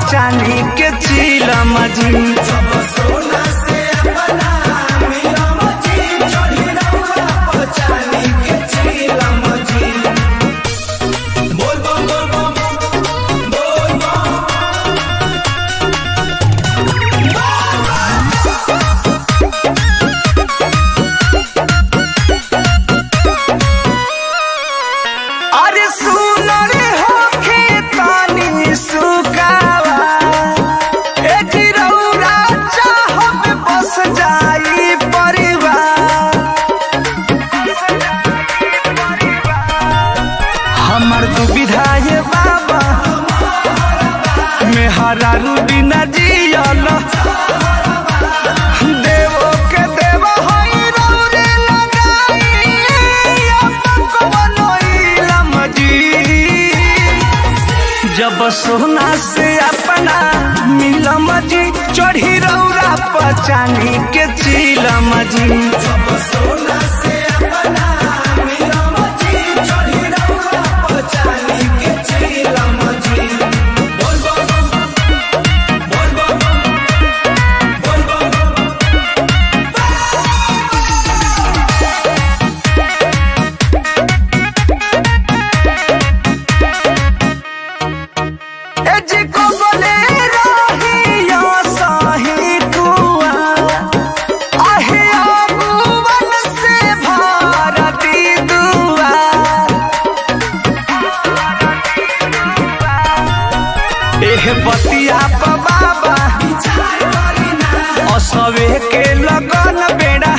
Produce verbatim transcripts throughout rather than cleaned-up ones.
चांदी के चिलम जी। सोना से अपना मिलम जी, चढ़ी रउआ पर चांदी के चिलम जी। बोल बम बोल बम बोल बम। अरे सुन रे होखे तानी सुकावा, ए जिरौरा चाहब बस जाई परिवार। हमर दुविधा ये बाबा मेहरा रूबी न जियल, देवो के देव होई रौरे लगाई अपन को बनोइलम जी। जब सोना से अपना मिलम जी, चढ़ी रौरा पर चांदी के चिलम जी। सोना से अपना मिलम जी, चढ़ी रउआ पर चांदी के चिलम जी। बोल बम बोल बम बोल बम। ए जी को बोले रहियो सही कुआ, आहे आगुवन से भारती दुआ। एह बतिया प बाबा असवे के लगन बेड़ा,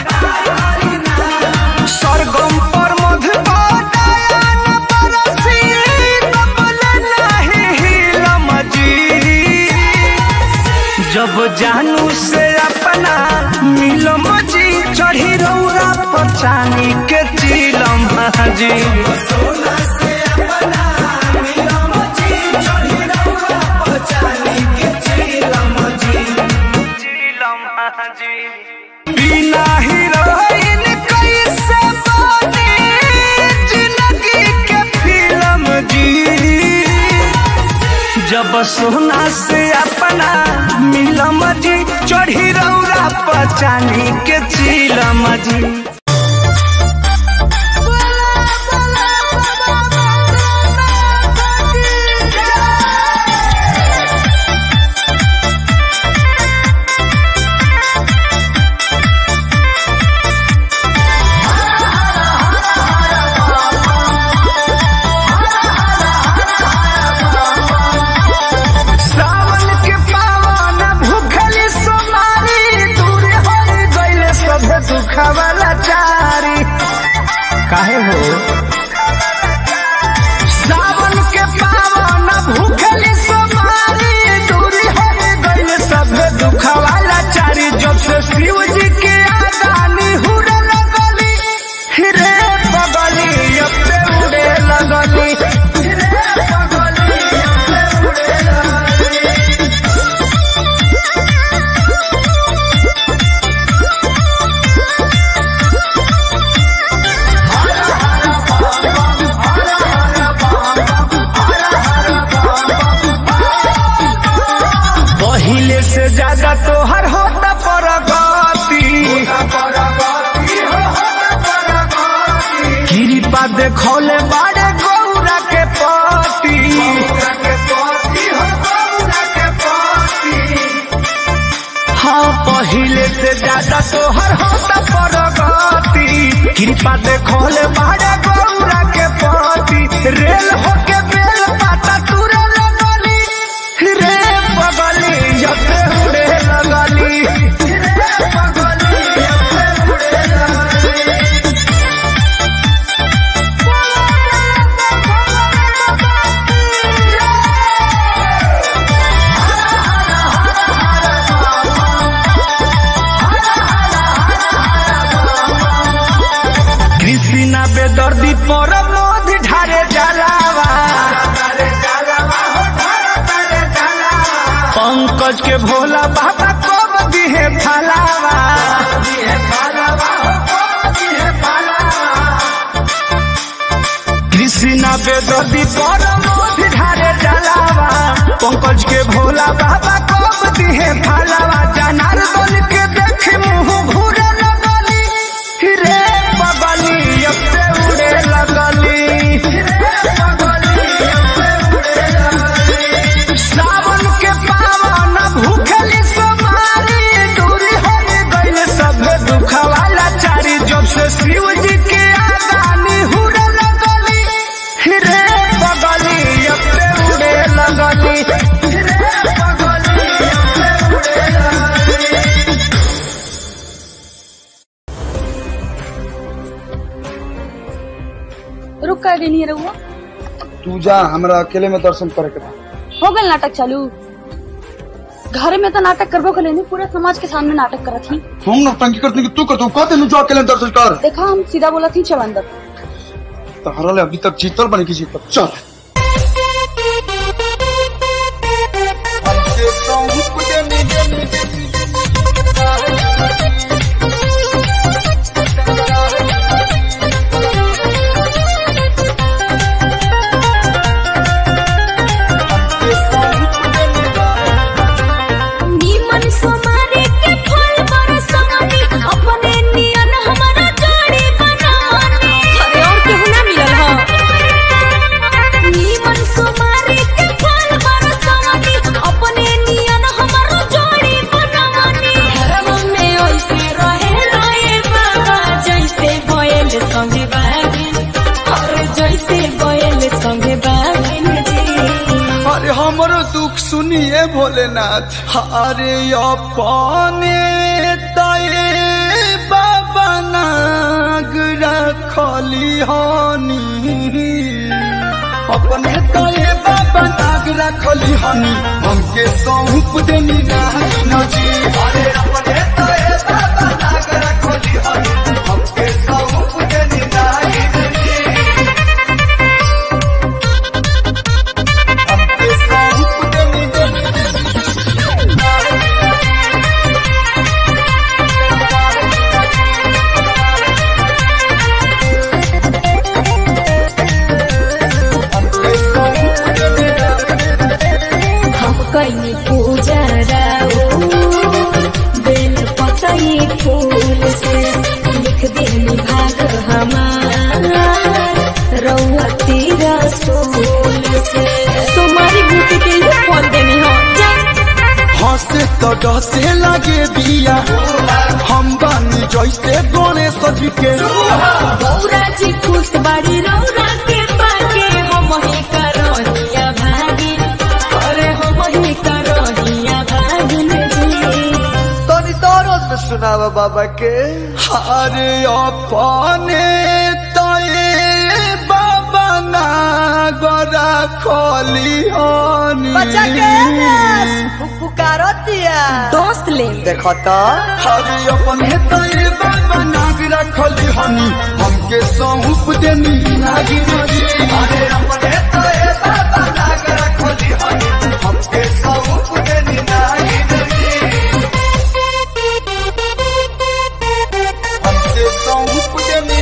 सरगम पर मधुबान बरसी तबल नाही हिलम जी। जब जानू से अपना मिलम जी, चढ़ी रौरा पर चांदी के चिलम जी। सोना से अपना मिलम जी, चढ़ी रउआ पर चांदी के चिलम जी। बिना हीरोइन कैसे बनी जिंदगी के फिल्म जी। जब सोना से अपना मिलम जी, चढ़ी रौरा पर चांदी के चिलम जी। सावन के पावन भूखली सोमारी, दूर हो गइले सभे दुखवाला चारी। काहे हो सावन के पावन भूखली सोमारी, दूर हो गइले सभे दुखवाला चारी। जब से शिव जी के आगानी हुरे लगली, रे बगली अब पे उड़े लगली, रे बगली अब पे उड़े लगली। पहिले से ज्यादा तोहर होता परगति, कृपा देखौले बाड़े गौरा के पति। हाँ पहिले से ज्यादा तोहर होता परगति, कृपा देखौले बाड़े गौरा के पति। रेल होके बेल पाता तुरे लगली, रे बगली जब उड़े लगली, रे बगली जब उड़े लगली। कृष्णा बेदर्दी पर मोध ढारे जलावा, पंकज के भोला बाबा कब दिहे फलावा। कृष्णा बेदर्दी पर मोध ढारे जलावा, पंकज के भोला बाबा कब दिहे फालावा जनार्दन के देख मुँह घूरे लगली रे बगली अब से उड़े लगली सावन के पावन भूखली सोमारी दूरी हो गई सभे दुखवाला चारी जब से शिव जी के आगानी हुरे लगली रे बगली अब से उड़े लगली रुक कर नहीं रहुआ तू जा हमरा अकेले में दर्शन करे के बा। हो गल नाटक चालू। घर में तो नाटक करबो के लेनी पूरा समाज के सामने नाटक करत थी। हम नौटंकी करते कि तू कर तू कहते जा अकेले दर्शन कर। देखा हम सीधा बोला थी चल अंदर। तो हरले अभी तक जीतल बने की जीतल चल। हमरो दुख सुनिए भोलेनाथ अरे अपने तये बाबा नाग रखली हनी अपने तये बाबा नाग रखली हनी हमके सौंप देनी नजी अरे अपने तये बाबा नाग रखली हनी हमके सौंप देनी कहीं पूजा राओ बेल पतई फूल से लिख देनी भाग हमारा रउआ तेरा सोल से तुम्हारी बूटी के लिए फोन देनी हो हंसे तो डसे लगे बिया हम बानी जैसे गणेश जी के गौरा जी खुश बाड़ी रौरा के पाके हम ही करोनिया भागी अरे हम ही करोनिया भागिन जी तनी तारत में सुनावा बाबा के अरे अपने तये बाबा नागरा खोली हनी बच्चा के पुकारतिया दोस्त ले देखो तो अरे अपने तये बाबा नागरा खोली हनी हमके सौंप देनी नागी नजी अरे अपने तये बाबा नागरा खोली हनी हमके सौंप देनी नागी नजी हमके सौंप देनी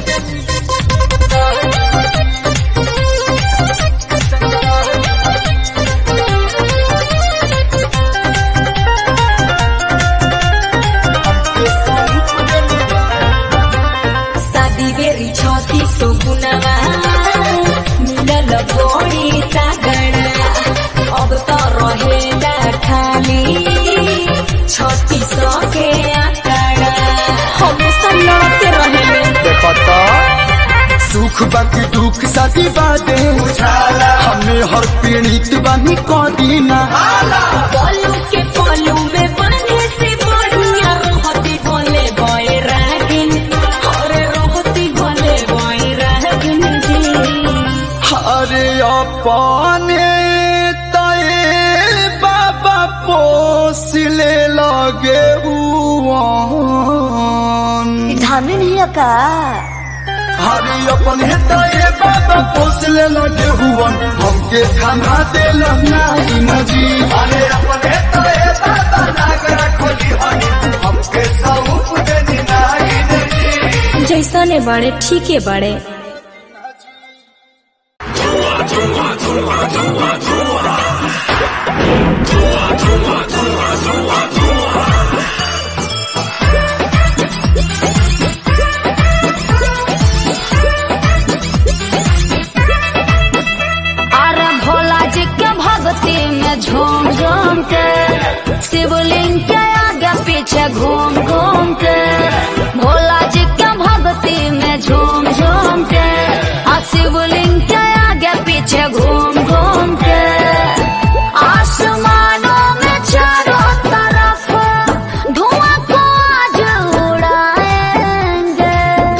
शादी बेरी छती सो गुनावा मिलल गोड़ी तागड़ा अब तो रहेला खाली छती सौ के आंकड़ा हमेशा लड़ते रहे देखो तो सुख बाकी दुख साथी बादे हमें हर पीड़ित बानी कदीना पलू के पलू में बने से बढ़िया रहती बोले बोए रागिन अरे रहती बोले बोए रागिन जी अरे अपने तये बाबा पोसले लगे हुआ धान नहीं का अरे अपने तये बाबा पोसले लगे हुआ हमके खाना देला नाई नजी अरे अपने तये बाबा नागरा खोली हनी हमके सौंप देनी नाई नजी जैसा ने बड़े ठीक है बड़े अरे भोला जी के भक्ति में झूम झूम के, शिवलिंग के आगे पीछे घूम घूम के, भोला जी के भक्ति में झूम झूम के, आ शिवलिंग के आगे पीछे घूम घूम के, आसमानों में चारों तरफ धुआं को आज उड़ाएंगे।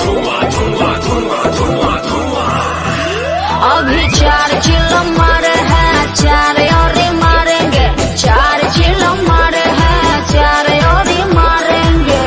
अभी चार चिल मारे हैं, चार और मारेंगे, चार चिल मारे हैं, चार और मारेंगे।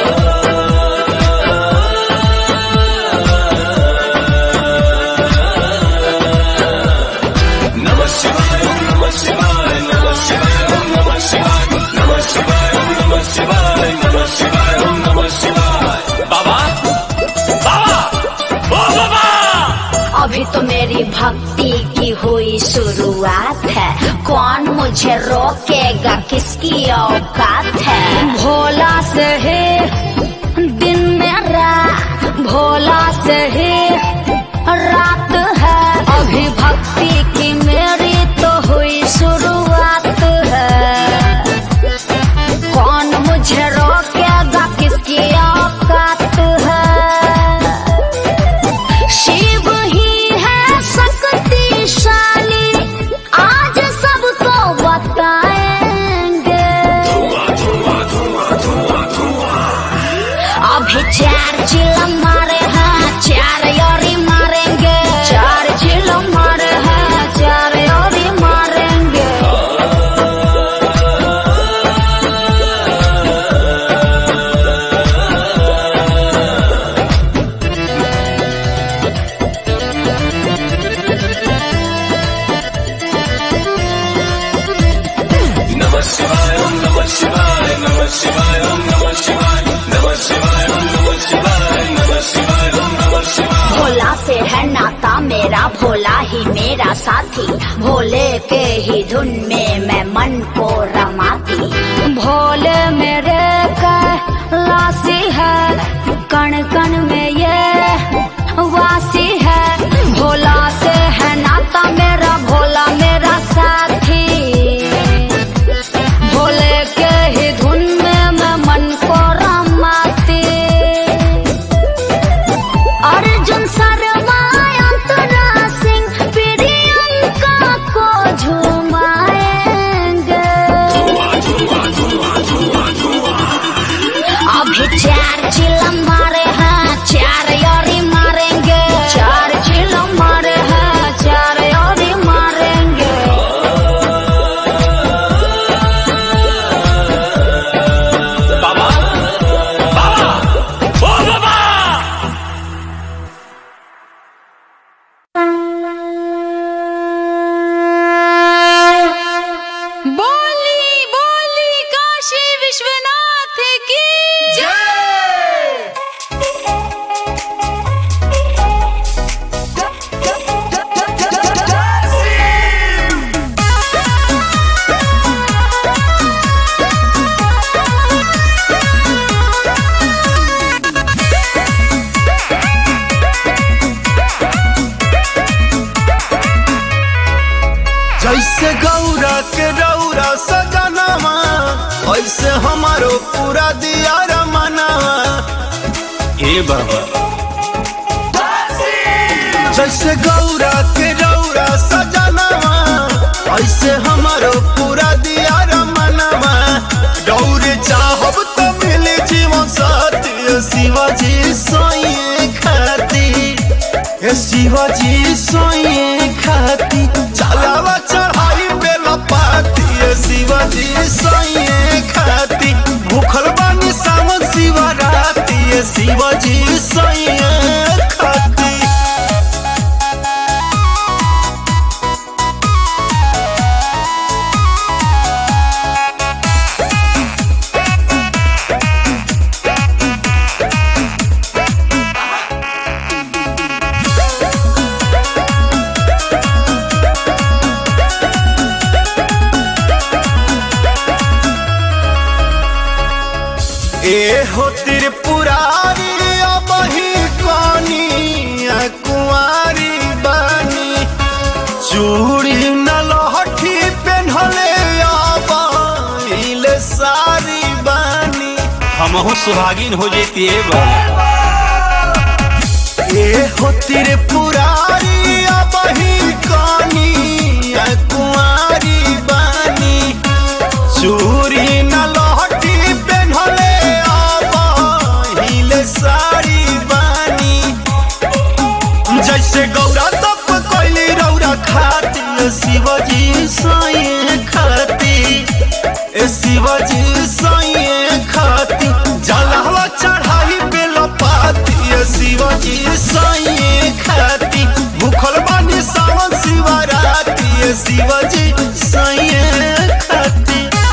अभी तो मेरी भक्ति की हुई शुरुआत है, कौन मुझे रोकेगा, किसकी औकात है। भोला से ही दिन मेरा, भोला से ही रात है, अभी भक्ति की मेरी तो हुई शुरुआत है, कौन मुझे रोकेगा, किसकी औकात है। शिव ही है शक्तिशाली, आज सबको बताएंगे। अभी चार चिल मारे हैं, चार योरी मारेंगे, चार चिल मारे हैं, चार योरी मारेंगे। भोला से है नाता मेरा, भोला ही मेरा साथी, भोले के ही धुन में मैं मन को रमाती। भोले मेरे कैलाशी है, कण कण में ये वासी है, भोला से है नाता मेरा, भोला मेरा साथी, भोले के ही धुन में मैं मन को रमाती। अर्जुन शर्मा अंतरा सिंह प्रियंका को झुमाएंगे। अभी चार चिल मारे हैं, चार योरी मारेंगे, चार चिल मारे हैं, चार योरी मारेंगे। बोली बोली काशी विश्वनाथ की जैसे गौरा के रौरा सजनावा, ऐसे हमारो पूरा दिया रमनावा। ए बाबा जैसे गौरा के रौरा सजनावा, ऐसे हमारो पूरा दिया रमनावा। डौरे चाहब तो मिले जीवन साथी, शिवाजी सोइए खाती, शिवाजी सोइए खाती, चलावा चढ़ाई पे लपाती, शिवाजी सोइए खाती, भूखल बानी सावन शिवराती, शिवाजी सोइए खाती। ए हो त्रिपुरारी अब ही कनिया कुंवारी बानी चूड़ी न लहठी पेन्हले अब इले सारी बानी हमहु सुहागिन हो जेती बा ए हो त्रिपुरारी अब ही कनिया कुंवारी बानी चूड़ी न लहठी पेन्हले अब हिले साड़ी बानी जैसे गौरा तप कोइली रौरा खाती शिवजी साईं खाती ए शिवजी साईं खाती जलवा चढ़ाई पे लपाती शिवजी साईं खाती भूखल बानी सावन शिवरात्रि शिवजी साईं खाती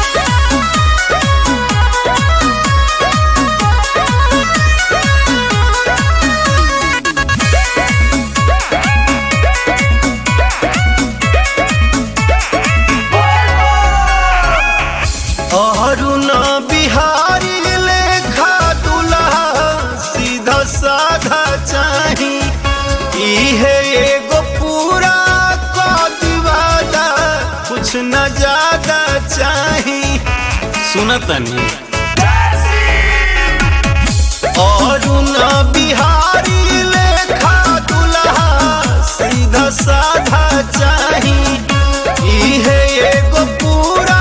अरुणा बिहारी लेखा दुल्हा सीधा साधा चाही इहे एगो पूरा कदवादा कुछ न ज्यादा चाही सुनतनी अरुणा बिहारी लेखा दुल्हा सीधा साधा चाही इहे एगो पूरा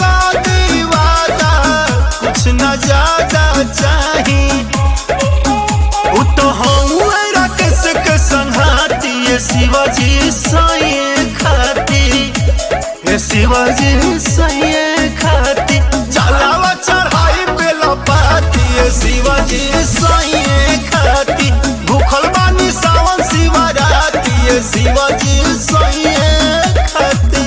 न ज्यादा चाही उ तो हम राकेश के संघाती शिवाजी साईं खाती शिवाजी साईं खाती जलावा चढ़ाई पे लपाती शिवाजी साईं खाती भूखल बानी सावन शिवरात्रि शिवाजी साईं खाती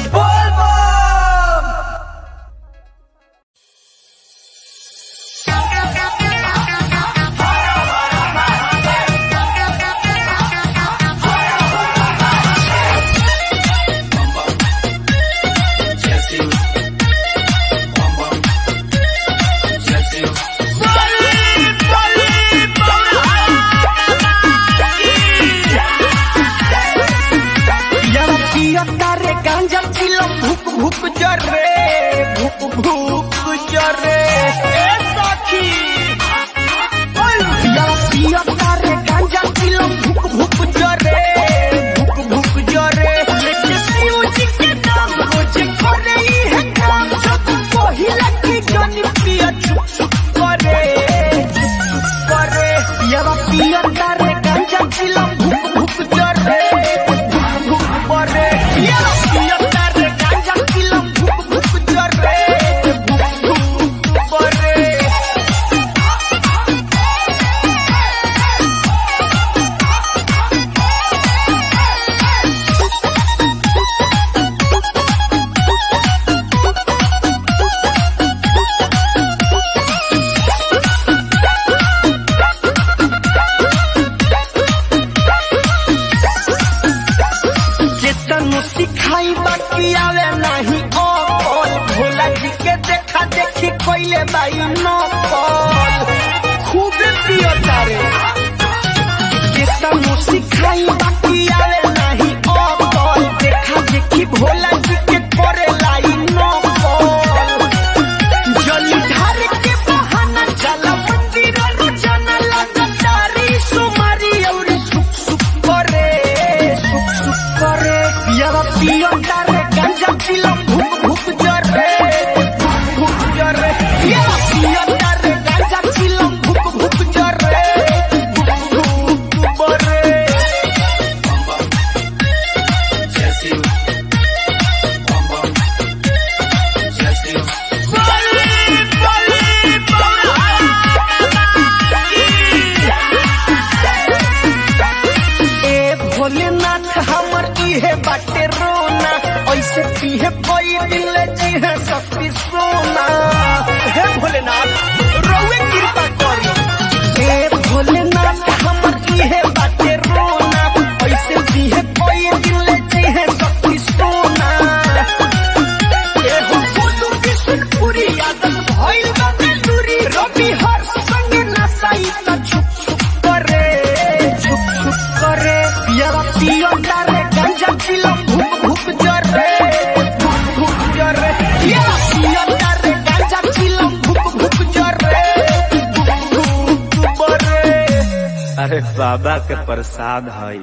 अरे बाबा के प्रसाद हई।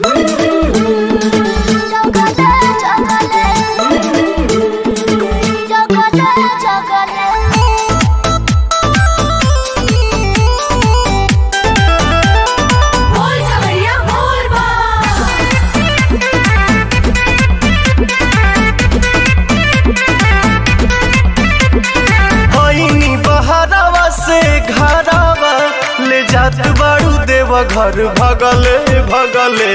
जात बाड़ू देव घर भगले भगले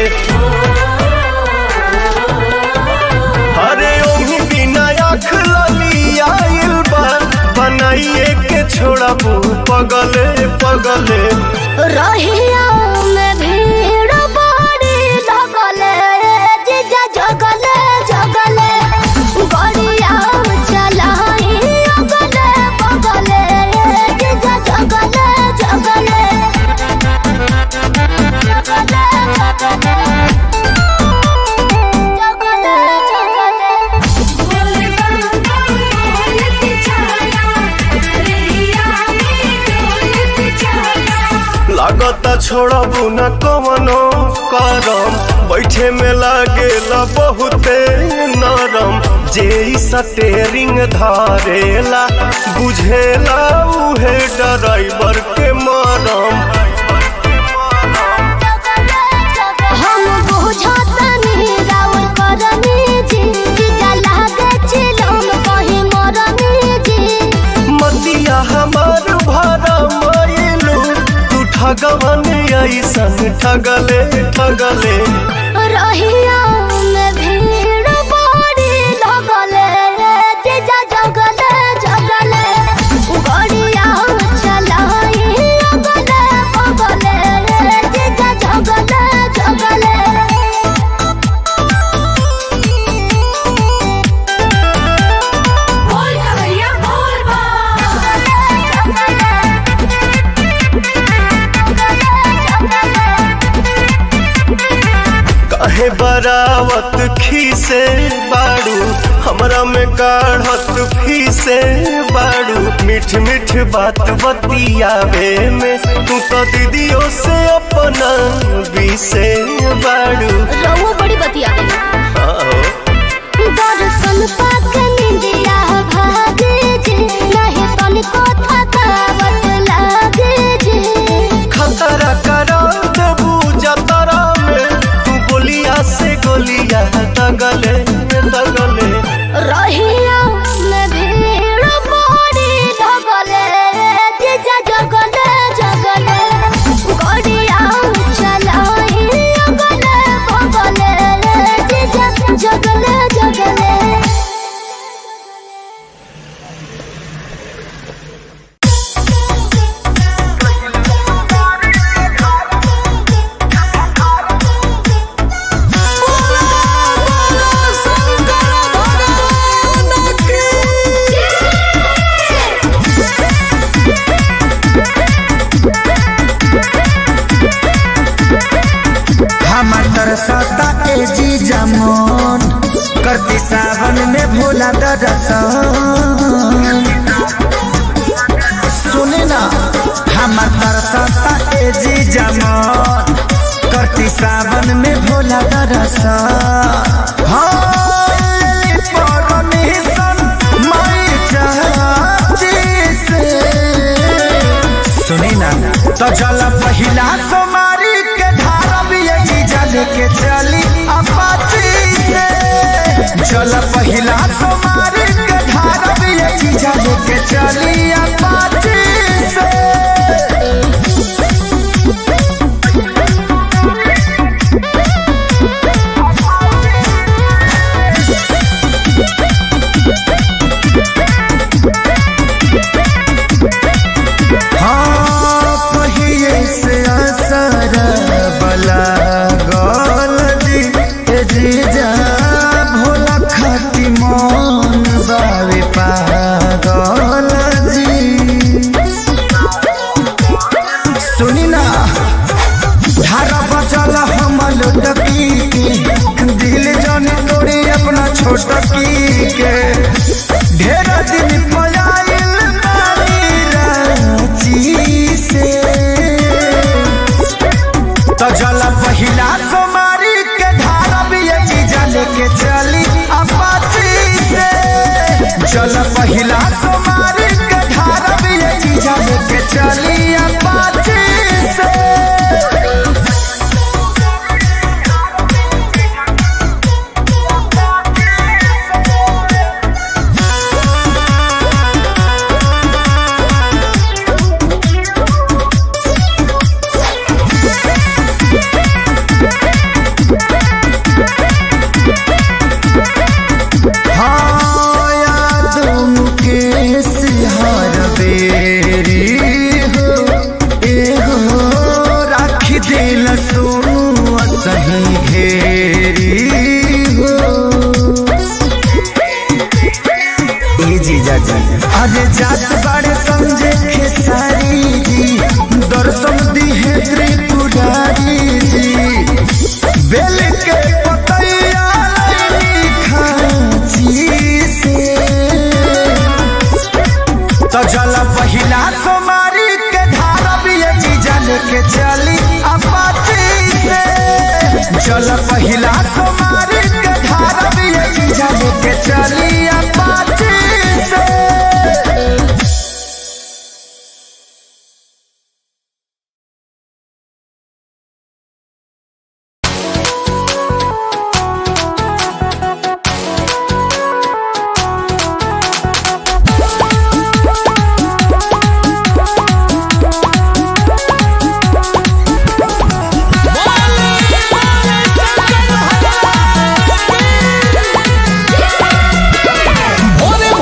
अरे ओही बिना आँख लली आइल बा बनाइए के छोड़ा पगले पगले रहिया में भीड़ बड़ी लगले जीजा जगले जगले गड़िया चलाई अगले बगले जीजा जगले जगले लागता छोड़बू न कवनो करम बैठे में लागेला बहुते नरम जे स्टेरिंग धारेला बुझेला उहे ड्राइवर के मरम हमार भरा मायलू तू ठगवन ऐसन ठगले ठगले रहिया में भीड़ बड़ी लगले जीजा जगले जगले गड़िया चलाई अगले बगले जीजा जगले जगले काहे बरावत खीसे बाड़ू हमरा में काढ़त फीसे बाड़ू मीठ मीठ बात बतियावे में तू तो दीदियों से अपना बीसे बाड़ू रहुआ बड़ी बतियावे दर्शन पाके निंदिया भागे जे नहीं तनिको थकावट लागे जे खतरा करा देबू जतरा में तू गोलिया से गोलिया दगले दगले रहिया में भीड़ बड़ी लगले जीजा जगले जगले गड़िया चलाई अगले बगले जीजा जगले जगले हमार तरसता ए जीजा मन करती सावन में भोला दर्शन सुने ना हमार तरसता ए जीजा मन करती सावन में भोला दर्शन हाँ परमिशन माई चाची से सुने ना तो जल पहिला सोमारी के धारा भी जीजा लेके चली अपाची से चल पहिला सोमारी के धारा भी जीजा लेके चली अपाची से हाँ पहिए से असर बला गल जी ए जीजा भोला खाती मन बावे पागल जी पहिला सोमारी के धारा भी ये जीजा लेके चली अपाची से। चल पहिला सोमारी के धारा भी ये जीजा लेके चली अपाची से। सही घेरी हो ये जीजा जी अरे जात बड़े समझे खेसारी जी दर्शन दी है त्रिपुरारी जी बेल के पतैया खाची से। तो जला पहिला सोमारी के धारा भी ये जीजा लेके चली अपाची से। चल पहिला सोमारी के धारा भी ये जीजा लेके चली अपाची से। भोले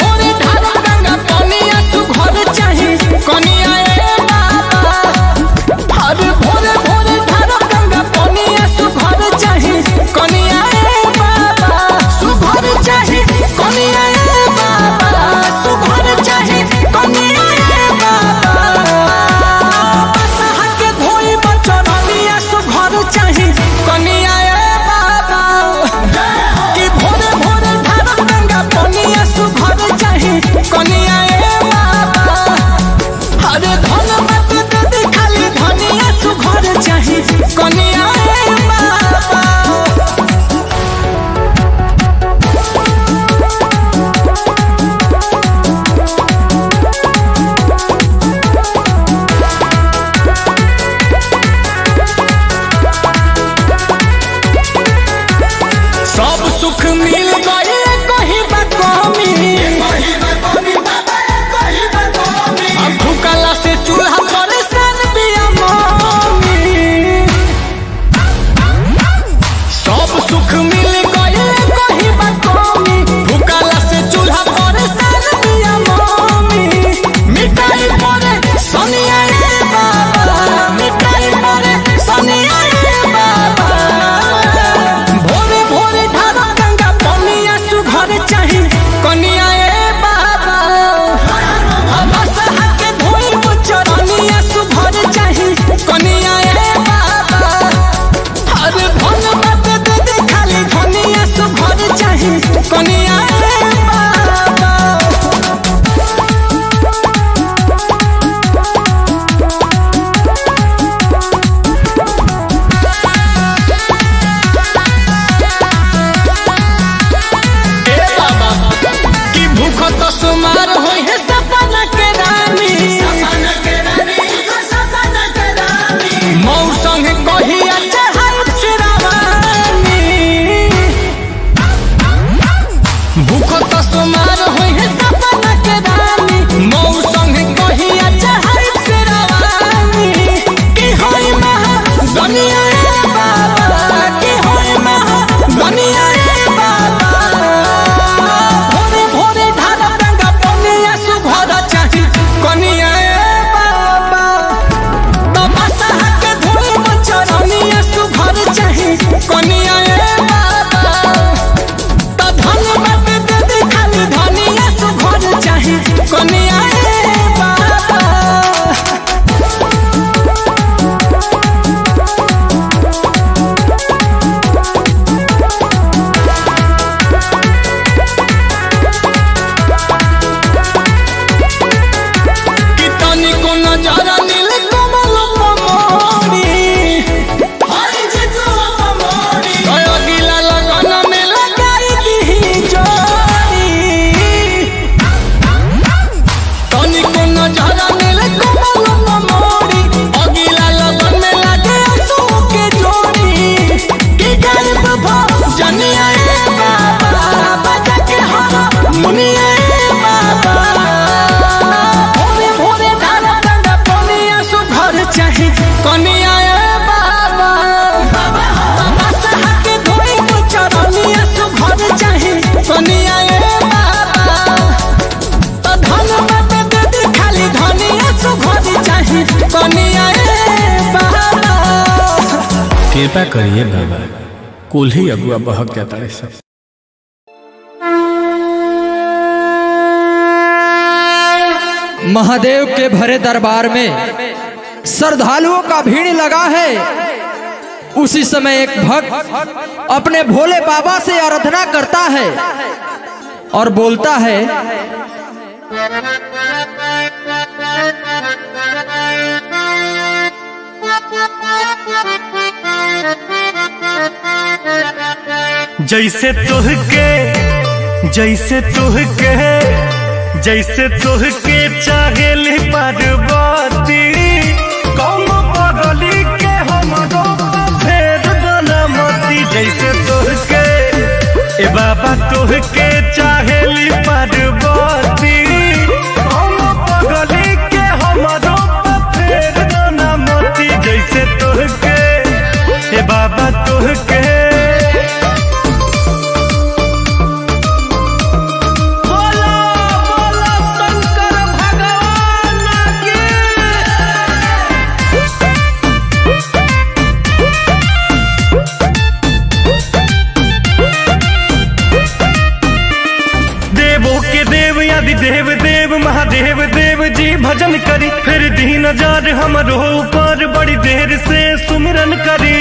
कृपा करिए बाबा, कुल ही अगुआ बहक जाता है सब। महादेव के भरे दरबार में श्रद्धालुओं का भीड़ लगा है। उसी समय एक भक्त अपने भोले बाबा से आराधना करता है और बोलता है, जैसे तुहके जैसे तुहके जैसे तुहके चाहेली पार्वती, कौन बगली के हमरो फेर बनमती। जैसे तुहके ए बाबा तुहके चाहेली पार्वती, कौन बगली के हमरो फेर बनमती। जैसे तुहके ए बाबा तुहके देव देव महादेव देव जी भजन करी, फिर दी नजर हमरो ऊपर बड़ी देर से सुमिरन करी।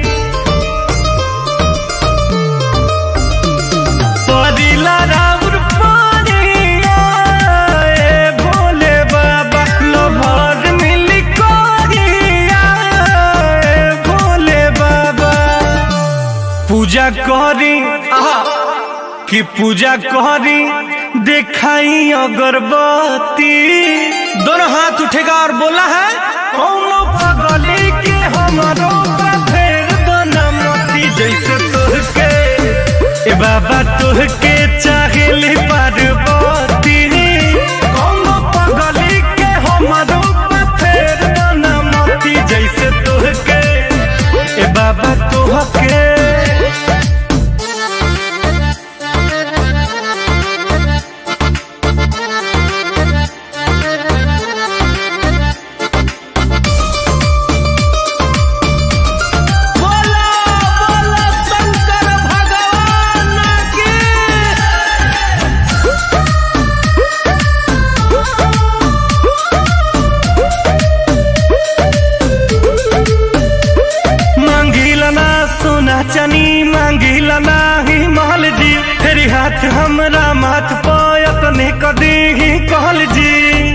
परिला राउर पानिया ए भोले बाबा, लोभर मिली कोरिया ए भोले बाबा। पूजा करी आहा कि पूजा करी दिखाई अगरबत्ती, दोनों हाथ उठेगा और बोला है, कौनो पगली के हमारो फेर बनमती। जैसे तुहके ए बाबा तुहके चाहेली पार्वती, कौनो पगली के हमारो फेर बनमती। जैसे तुहके ए बाबा तुहके चनी मांगिला नाही महल जी, तेरी हाथ हमरा माथ पायत ने कदी ही कहल जी।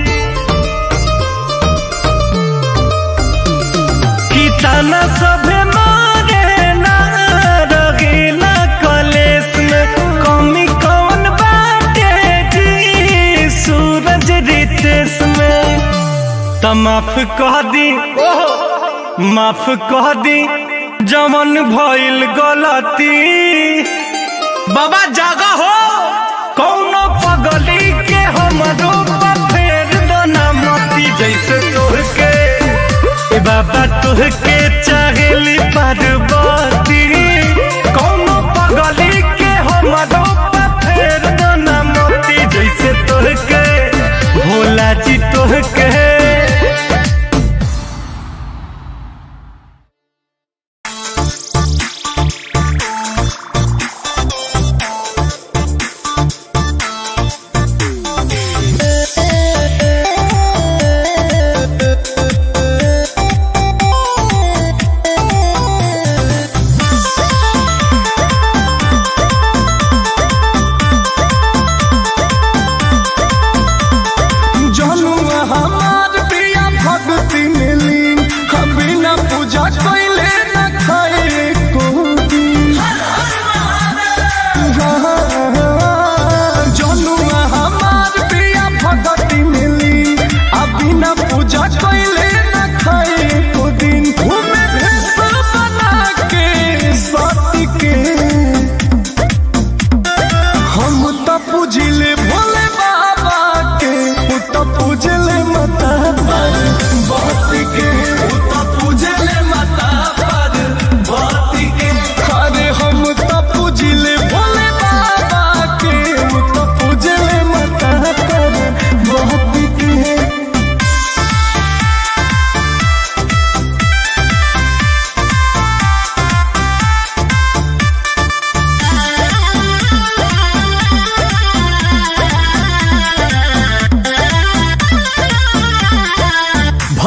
की ताना सभे मारे ना रगीला कलेस में, कमी कौन बाटे जी सूरज रितेश में। त माफ कह दी माफ कह दी जमन भइल गलती, बाबा जागा हो कौनो पगली के हमरो फेर बनमती। जैसे तुहके ए बाबा तुहके चाहेली पार्वती, कौनो पगली के हमरो फेर बनमती। जैसे तुहके भोला जी तुहके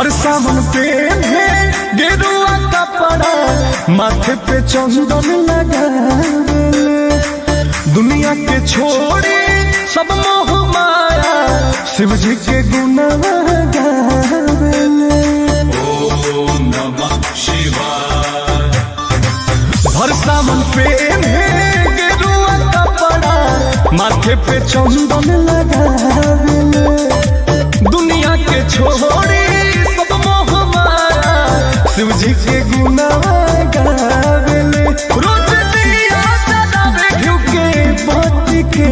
भर सावन पे गेरुआ कपड़ा माथे पे चंदन लगा दुनिया के छोड़ी सब मोह माया शिव जी के गुना गावेले। ओम नमः शिवाय। भर सावन पे गेरुआ कपड़ा माथे पे चंदन लगावेले दुनिया के छोड़ी सब मोह माया शिव जी के गुना गावेले। रोज दिया जलावे घिउ के बत्ती के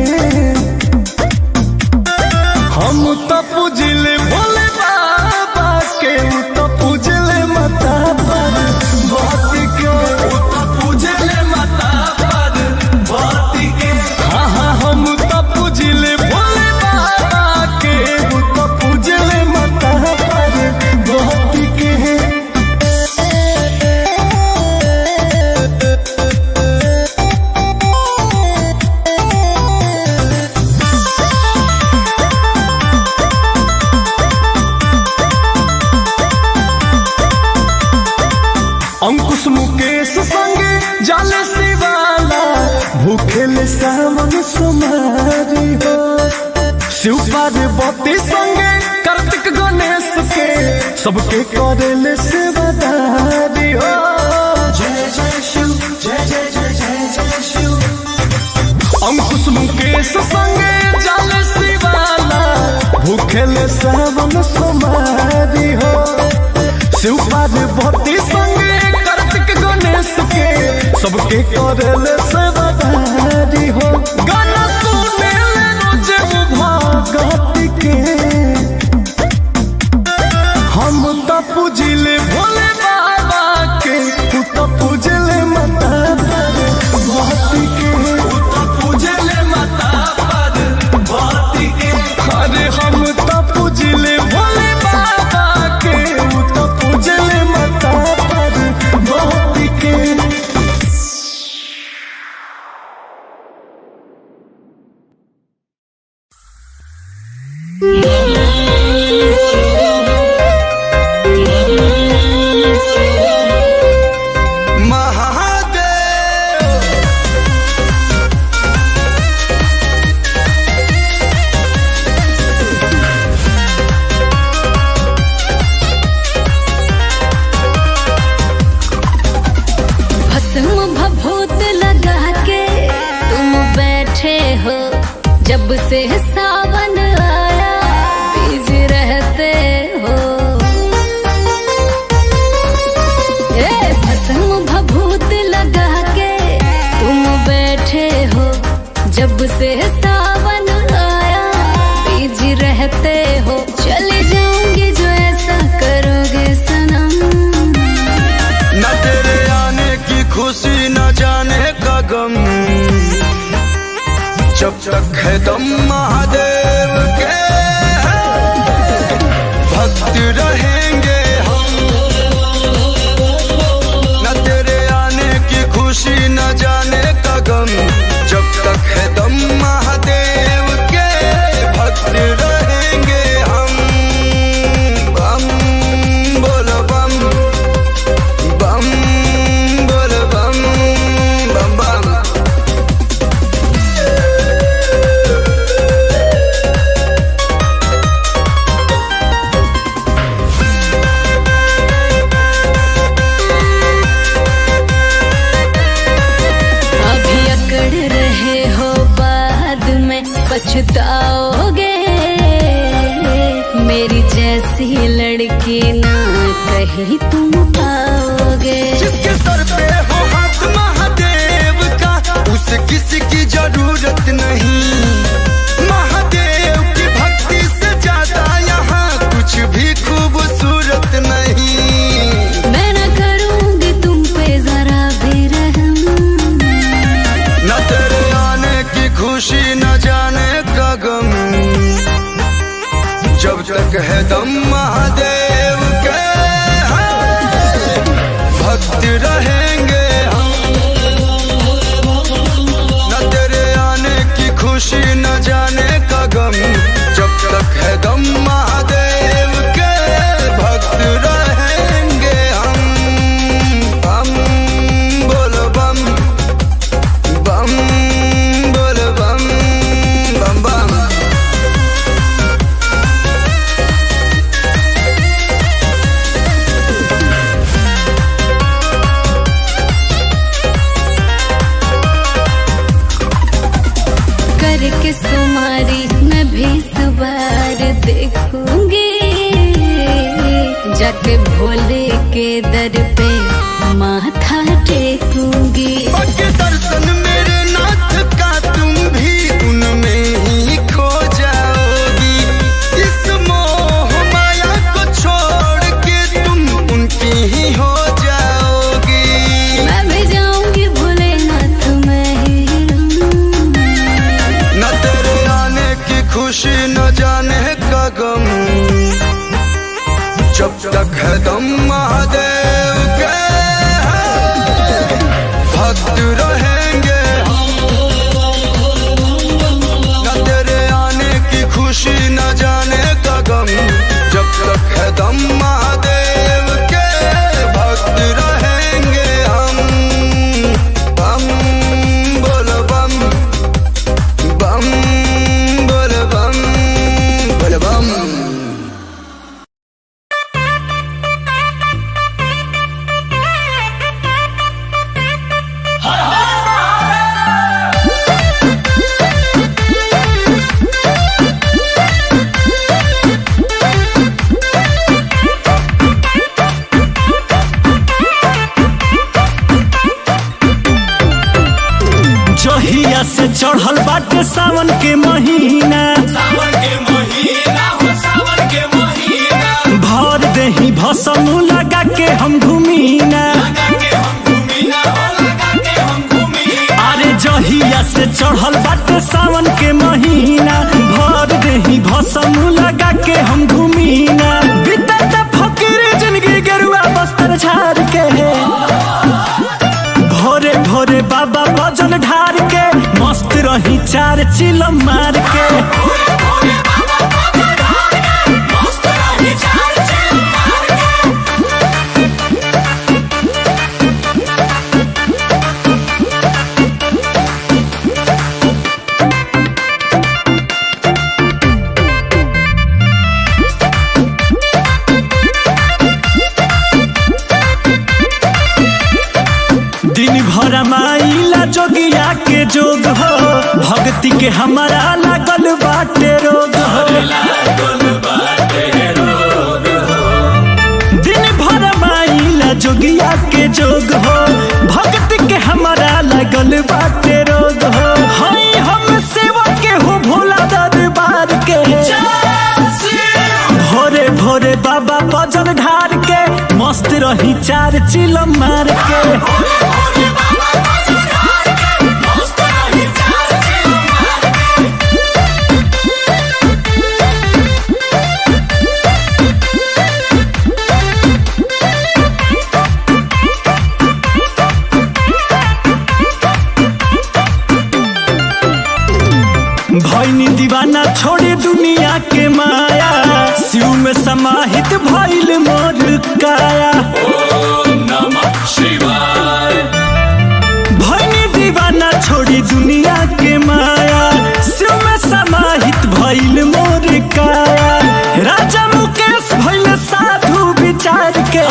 हम तो पूजले भोले बाबा के तो पूजले माता पर बत्ती के तो पूजले माता पर बत्ती के। हाँ हाँ हम तो पूजले भोले बाबा के तो पूजले माता पर बत्ती के। अंकुश मुकेश संगे जाले शिवाला भूखेले सावन सुमारी हो शिव पार्वती संगे कार्तिक गणेश के सबके करेले सेवादारी हो। जय जय शिव जय जय जय जय जय शिव। अंकुश मुकेश संगे जाले शिवाला भूखेले सावन सुमारी हो शिव पार्वती संगे गणेश के सबके करेले सेवादारी हो। गाना सुने ले रोजे भगत के हम तो पूजिले भोले बाबा के तू तो पूजले माता पर भक्ति के तू तो पूजले माता पर भक्ति के। अरे हम तो पूजिले भोले बाबा के तू तो पूजले माता पर भक्ति के। जब से सावन आया बिजी रहते हो ए भस्म भभूत लगा के तुम बैठे हो। जब से सावन आया बिजी रहते हो चले जाऊंगी जो ऐसा करोगे सनम। न तेरे आने की खुशी न जाने का गम जब तक है दम महादेव के भक्त रहेंगे हम। न तेरे आने की खुशी न जाने का गम जब तक है दम महादेव के भक्त रहेंगे हम। बम बोलो बम बम बोलो बम बम बम। पछताओगे मेरी जैसी लड़की ना कहीं तुम पाओगे। जिसके सर पे हो हाथ महादेव का उसे किसी की जरूरत नहीं। महादेव की भक्ति से ज्यादा यहाँ कुछ भी खूबसूरत नहीं। मैं न करूँगी तुम पे जरा भी रहम। न तेरे आने की खुशी न जाने का गम जब तक है दम महादेव के भक्त रहेंगे हम। न तेरे आने की खुशी न जाने जाके भोले के दर पे माथा टेकूंगी। बाकी दर्शन मेरे नाथ का तुम भी उनमें ही खो जाओगी। इस मोह माया को छोड़ के तुम उनकी ही हो जाओगी। मैं भी जाऊंगी भोलेनाथ में ही रहूंगी। न तेरे आने की खुशी न जाने का गम, जब तक है दम महादेव के भक्त रहेंगे। न तेरे आने की खुशी न जाने का गम, जब तक है दम महादेव के भक्त रहेंगे हम। बम बोल बम, बम बोल बम, बोल बम। जहिया से चढ़ल बाटे सावन के महीना, सावन के महीना हो सावन के महीना, भर देही भसम लगा के हम घूमीना। लगा के हम घूमीना हो लगा के हम घूमीना। अरे जहिया से चढ़ल बाटे सावन के महीना, भर देही भसम लगा के हम घूमीना। बीतता फकीर जिंदगी गेरुआ बस्तर झाड़ के, भोरे भोरे बाबा भजन ढार के मस्त रही चार चिलम मार के। भोरे भोरे बाबा भजन ढार के मस्त रही चार चिलम मार के। दिन भर माइला जोगिया के जोग हो, भक्ति के हमारा लागल बाटे रोग हो। दिन भर माइला जोगिया के जोग हो, भक्ति के हमारा लागल बाटे रोग हो। हाय हम सेवा के हो भोला दरबार के, भोरे भोरे बाबा भजन ढार के मस्त रही चार चिलम मार के। भैनी दीवाना छोड़े दुनिया के माया, शिव में समाहित भइल मोर काया। ओम नमः शिवाय। भैनी दीवाना छोड़ी दुनिया के माया, शिव में समाहित भइल मोर काया। राजा मुकेश भइल साधु विचार के,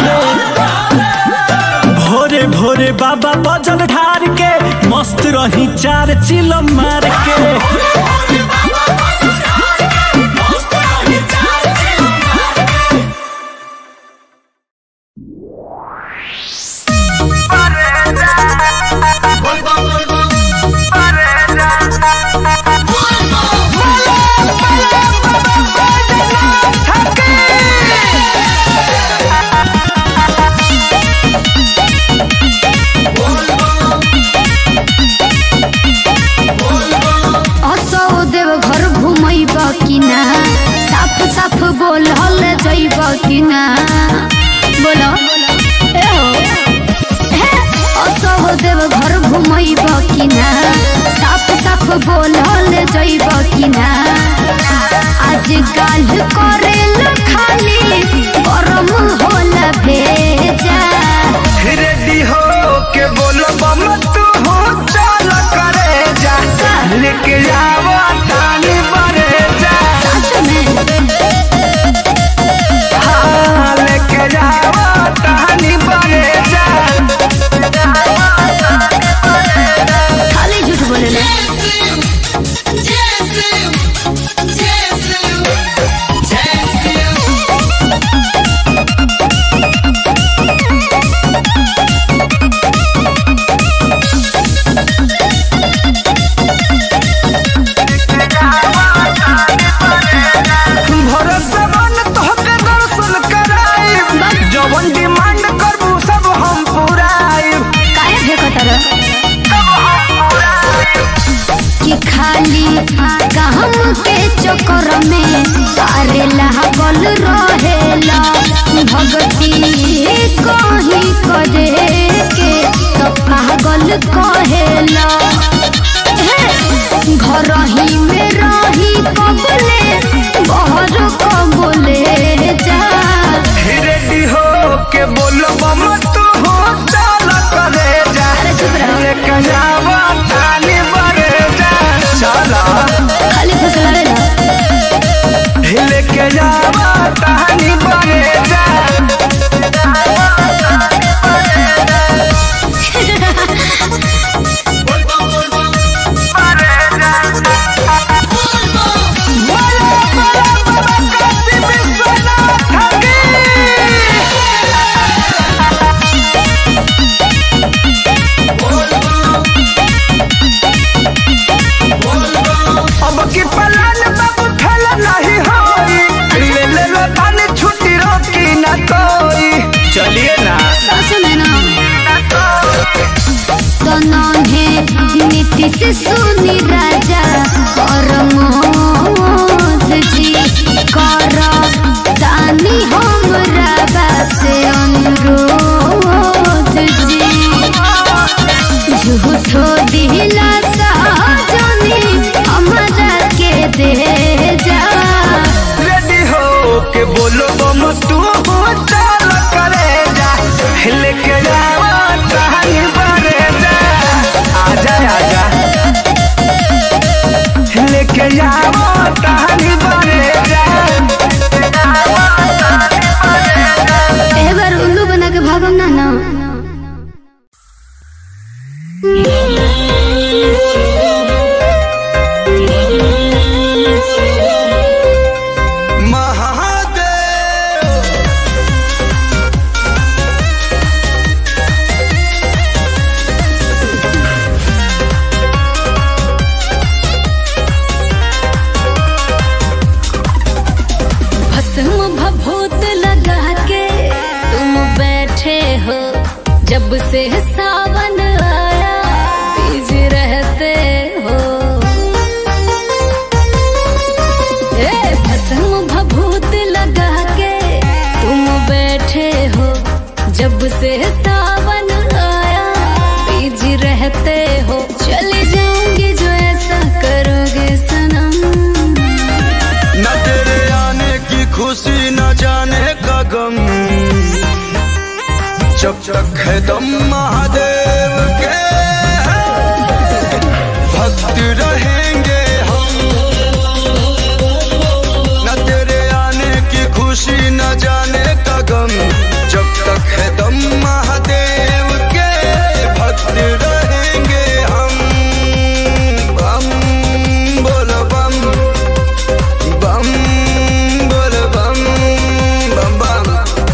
भोरे भोरे बाबा भजन ढार के मस्त रही चार चिलम मार के। साफ बोल हल जइब कि ना बोलो ए हो हे असह देव घर घुमइब कि ना साफ साफ बोल हल जइब कि ना आज काल करेल खाली गरम होला भेजा रेडी हो के बोलो बम तू हो चल करे जा लेके जावा तानी बरे जा सच में हाँ लेके जावा तानी बरे जा खाली झूठ बोले ना जय शिव जय शिव जय शिव चक्कर में तारे लागल रहेला भगती कहीं करे के तो पागल कहेला घर ही में रही कबले बहर कबले जा रेडी हो के बोलो बम तू हो चल करे जा लेके जावा तानी बरे जा चला खाली फसला रे लेके जावा तानी बरे जा अब की पलान बाबू ठल नहीं होई ले ले लो पानी छुट्टी रोकी ना कोई चलिए ना सुने ना तो नन्हे नीति से सुनी राजा और मोज जी कर दानी हमरा बासे अनुरोध जी झूठो दिला साजनी हमरा के दे जा रेडी हो के बोलो बम तू हो चल करे जा लेके जावा तानी बरे जा आजा आजा लेके जावा तानी बरे जा एक बार उल्लू बना के भागम ना ना भस्म भभूत लगा के तुम बैठे हो जब से सावन आया बीज रहते हो ए भस्म भभूत लगा के तुम बैठे हो जब से सावन आया बीज रहते हो चले जाऊंगी जो ऐसा करोगे सनम न तेरे आने की खुशी न जाने का गम जब तक है दम महादेव के भक्त रहेंगे हम न तेरे आने की खुशी न जाने का गम जब तक है दम महादेव के भक्त रहेंगे हम बम बोलो बम बम बोल बम बम बम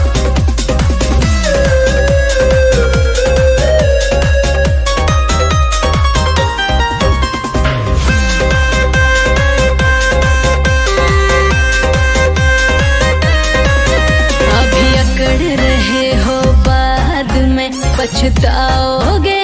अभी अकड़ रहे हो बाद में पछताओगे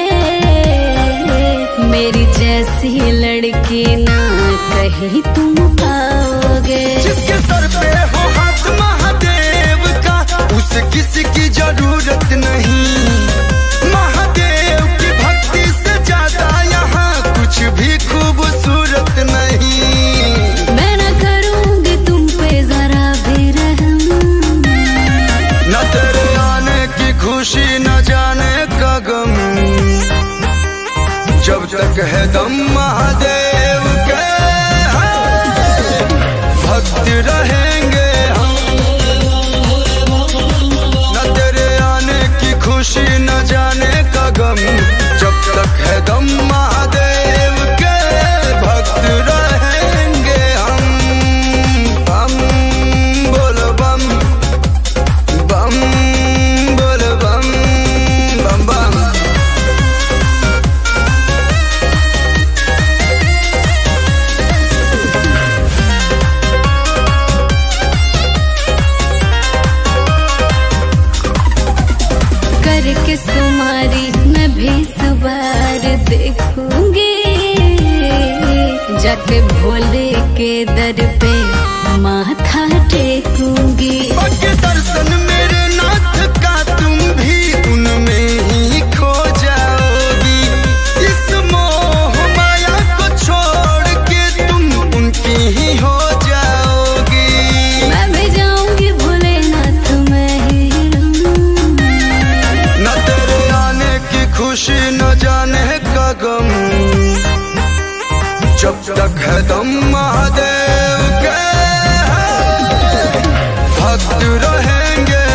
मेरी जैसी लड़की ना कहीं तुम पाओगे जिसके सर पे हो हाथ महादेव का उसे किसी की जरूरत नहीं महादेव की भक्ति से ज्यादा यहाँ कुछ भी खूबसूरत नहीं मैं न करूंगी तुम पे जरा भी रहम न तेरे आने की खुशी न जाने का गम जब तक है दम महादेव के भक्त रहेंगे हम न तेरे आने की खुशी न जाने का गम जब तक है दम महादेव के भक्त रहेंगे हम बम बोलो बम बम बोलो बम बम बम करके सुमारी मैं भी सवार देखूंगी जाके भोले के दर पे गम, जब तक है दम महादेव के भक्त रहेंगे।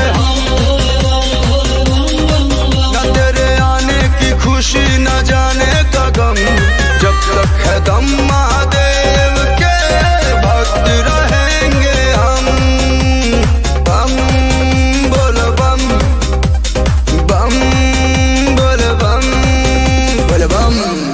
न तेरे आने की खुशी न जाने का गम, जब तक है दम महादेव के भक्त रहेंगे हम। बम बोल बम, बम बोल बम, बोल बम।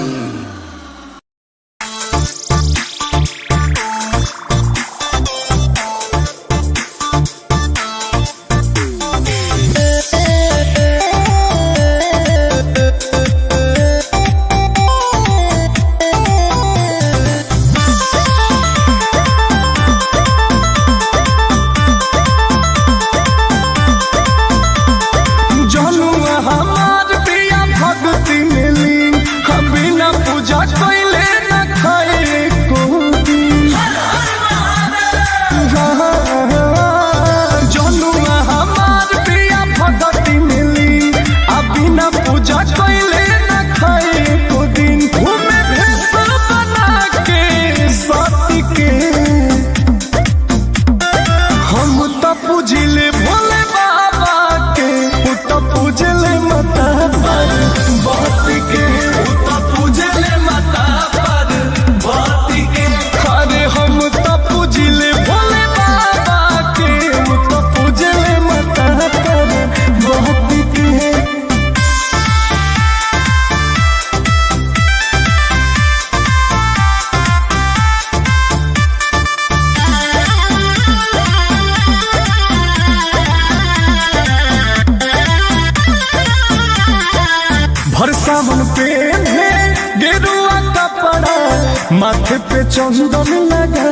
माथे पे चंदन लगा,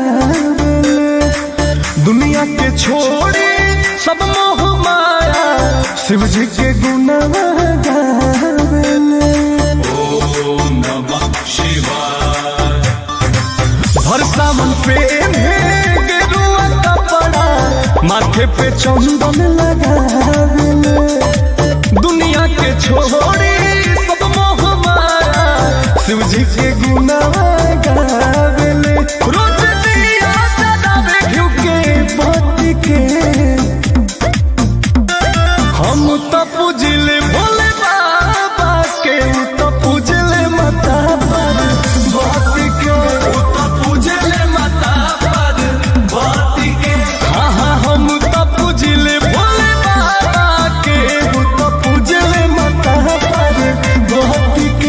दुनिया के छोड़ी सब मोह माया, शिव जी के गुणवा गावेले। ओम नमः शिवाय। हर सावन पे गेरुआ कपड़ा, माथे पे चंदन लगावेले, दुनिया के छोड़ी सब मोह माया, शिव जी के गुणवा गावेले। रोज दिया जलावे घिउ के बत्ती के, हम तो पूजले भोले बाबा के, तो पूजले माता पर बत्ती के, तो पूजले माता पर बत्ती के। हाँ हाँ हम तो पूजले भोले बाबा के, तो पूजले माता पर बत्ती के।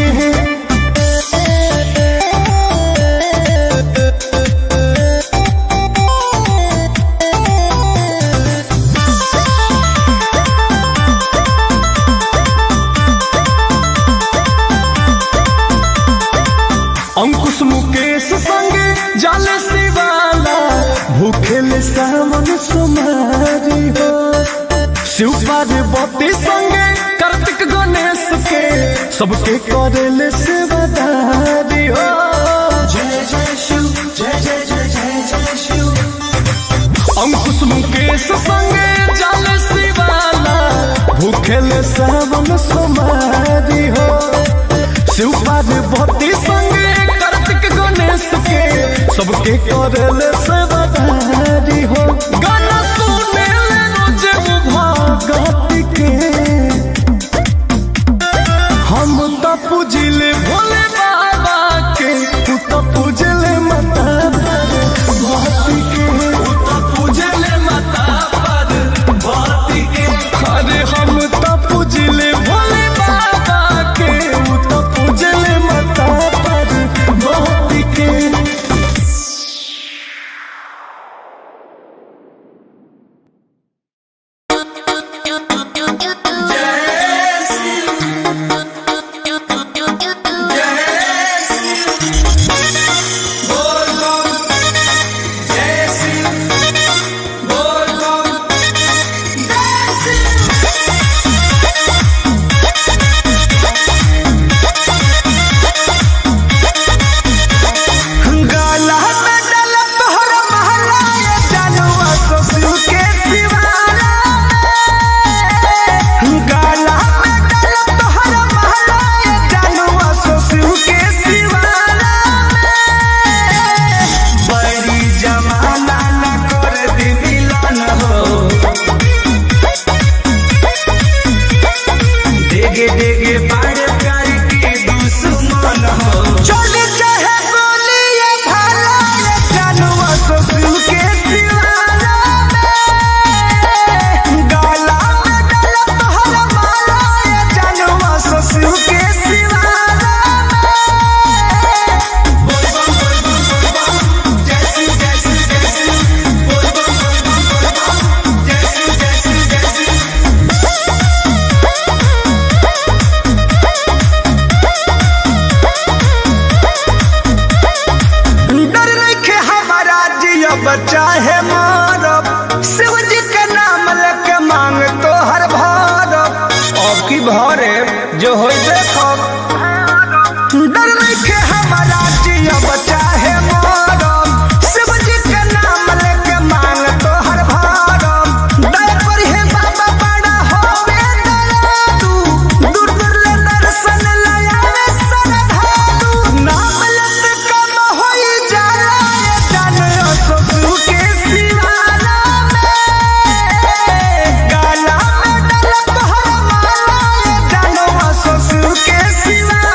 अंकुश मुकेश संगे जाले शिवाला, भूखेले सावन सुमारी हो, शिव पार्वती संगे कार्तिक गणेश के, सबके करेले सेवादारी हो। जय जय शिव, जय जय जय जय जय शिव। अंकुश मुकेश संगे जाले शिवाला, भूखेले सावन सुमारी हो, शिव पार्वती संगे कार्तिक गणेश के, सबके करेले सेवादारी हो। गाना सुने ले रोज भगत के, हम तो पूजले भोले बाबा के, तू तो पूजले माता पर भक्ति के, तू तो पूजले माता पर भक्ति के। अरे हम तो पूजले भोले बाबा के, तू तो पूजले माता पर भक्ति के। भरे जो हो देखो डर नहीं के हमारा जिया बचा है मोरम शिव जी के नाम लेके मांग तो हर भारम दया पर है बाबा बड़ा होवे दया तू दूर दूर ले दर्शन लाया रे सरधातु नाम लेते कम होई जाला ये जान ससु के सिवाला में गाला में डल तोहर माला ये जानो ससु के सिवाला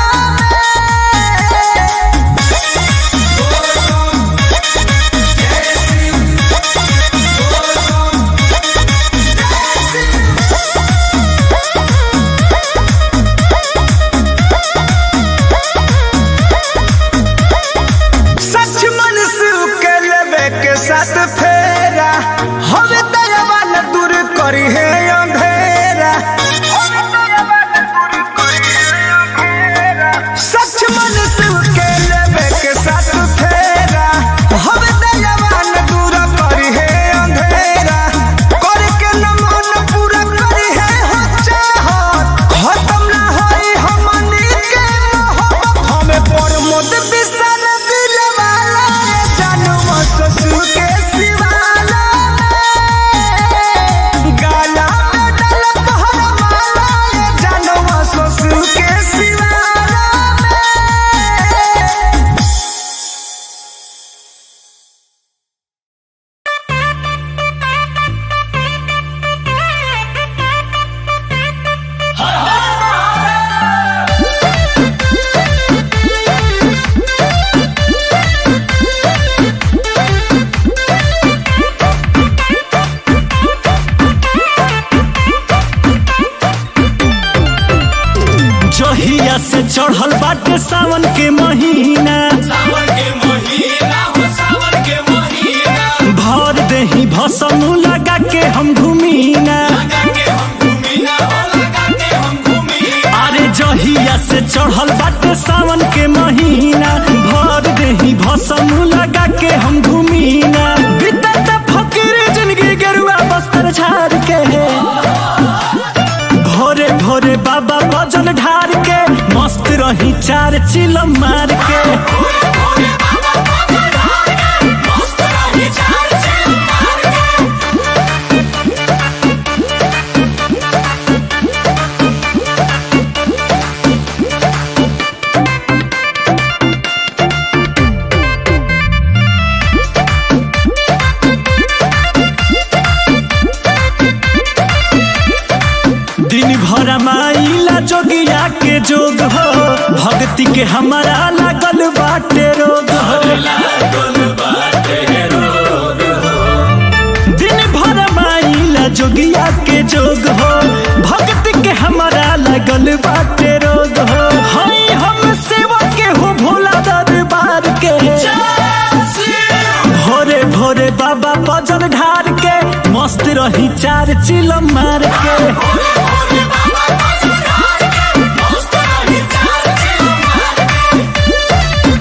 सच मन शिव के लेवे के साथ फेरा हवे दयावान दूर करी है अंधेरा सच मन शिव के लेवे के साथ फेरा हवे दयावान दूर करी है अंधेरा करे के न मन पूरा करी है हो चाहत खत्म ना होई हमनी के मोहब्बत हमें पर मोद बिसन दिल वाला ये जानू ससुर के सिवाला में गाला में डल तोहर माला ये जानू ससुर के सिवाला में जहिया से चढ़ल बाटे सावन के महीना सावन के महीना हो सावन के महीना भर देही भसम लगा के हम घूमीना लगा के हम घूमीना हो लगा के हम घूमीना अरे जहिया से चढ़ल बाटे सावन के महीना भर देही भसम लगा के हम घूमीना बीतत फकीर जिंदगी गेरुआ बस्तर झाड़ के भोरे भोरे बाबा बजल ढार के मस्त रही चार चिलम मार के भोरे भोरे बाबा बाबा ढाल के मस्त रही चार चिल मार के दिन भर माइला जोगिया के जोग हो भक्ति के हमारा लागल बाटे रोग हो लागल बाटे रोग हो दिन भर माइला जोगिया के जोग हो भक्ति के हमारा लागल बाटे रोग हो हई हम सेवा के हो भोला दरबार के भोरे भोरे बाबा बजल ढार के मस्त रही चार चिलम मार के भोरे बाबा बाजू ढाल के मस्त रही चार चिल मार के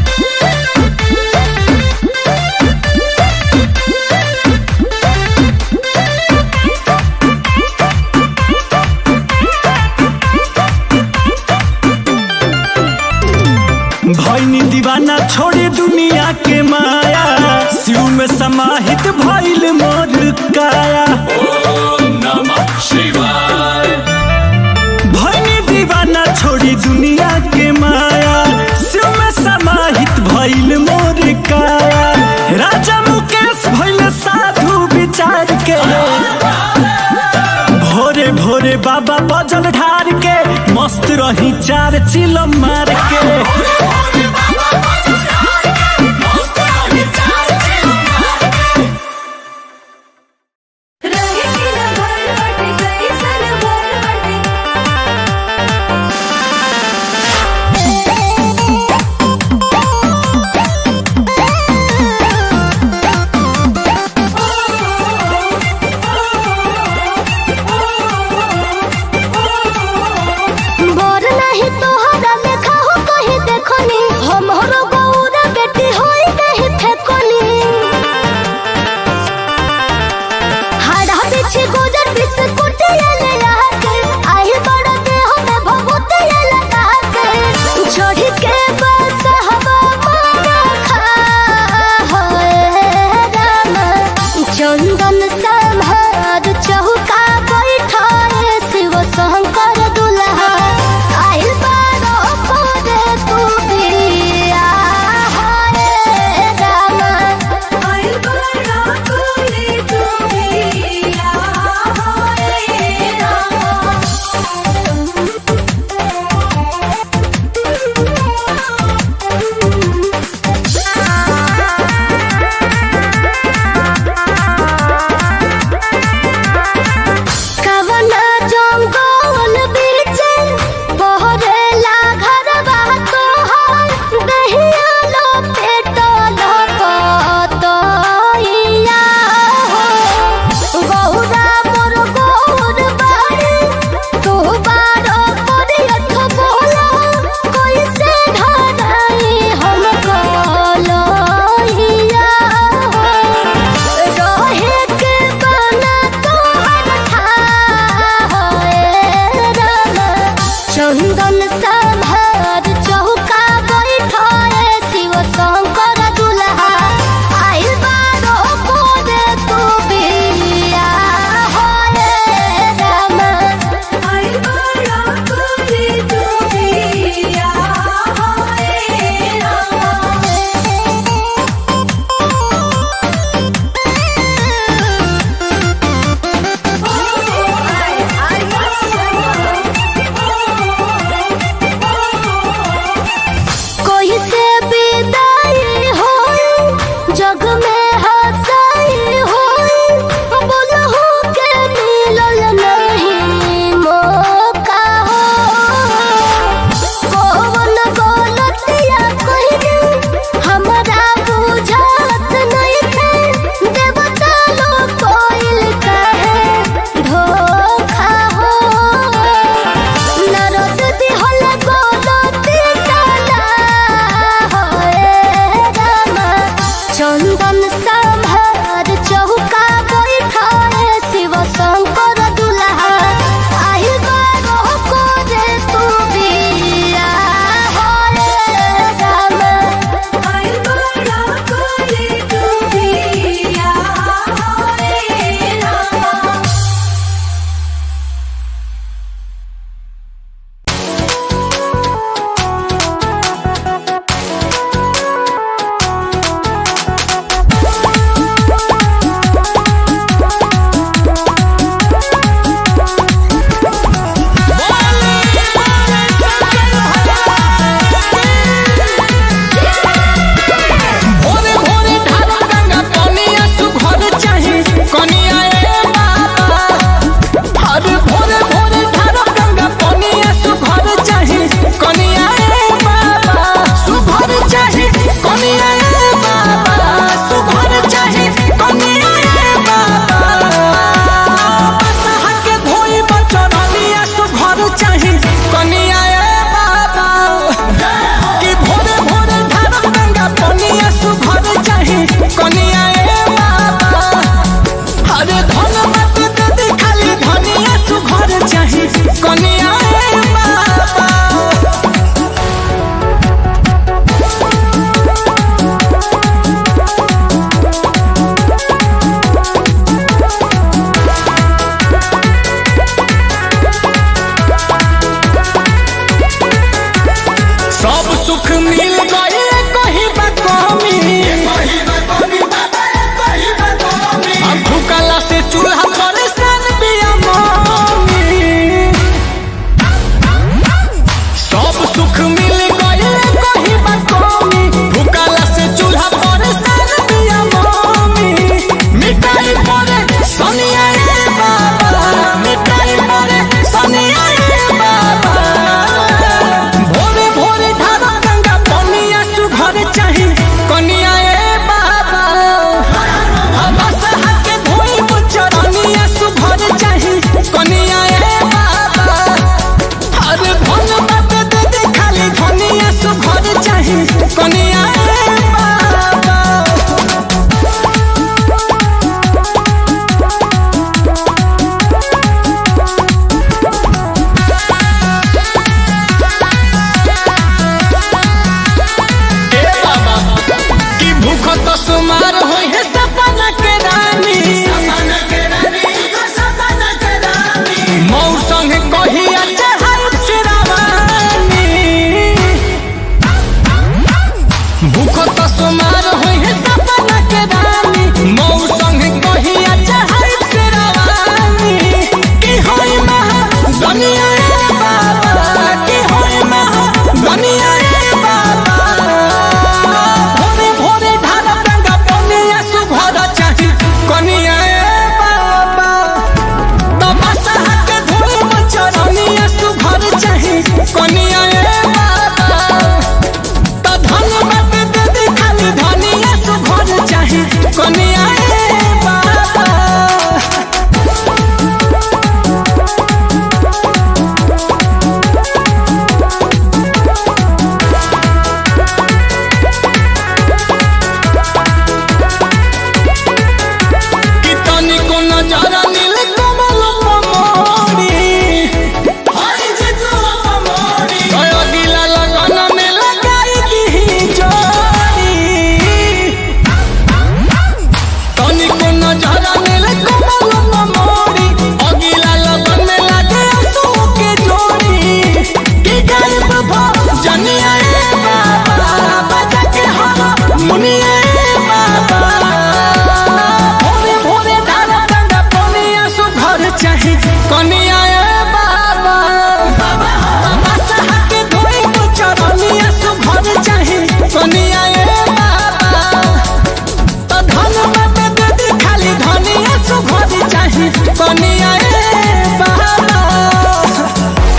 भैनी दीवाना छोड़े दुनिया के माया शिव में समाहित भइल मोर काया ओम नमः शिवाय भैनी दीवाना छोड़ी दुनिया के माया शिव में समाहित भइल मोर काया राजा मुकेश भइल साधु विचार के भोरे भोरे बाबा बजल ढार के मस्त रही चार चिलम मार के भोरे बाबा बाजू ढाल के मस्त रही चार चिल मार के रहे कि न घर बटे कैसन भर बटे बोर नहीं तोहरा देखा हो कहीं देखो नी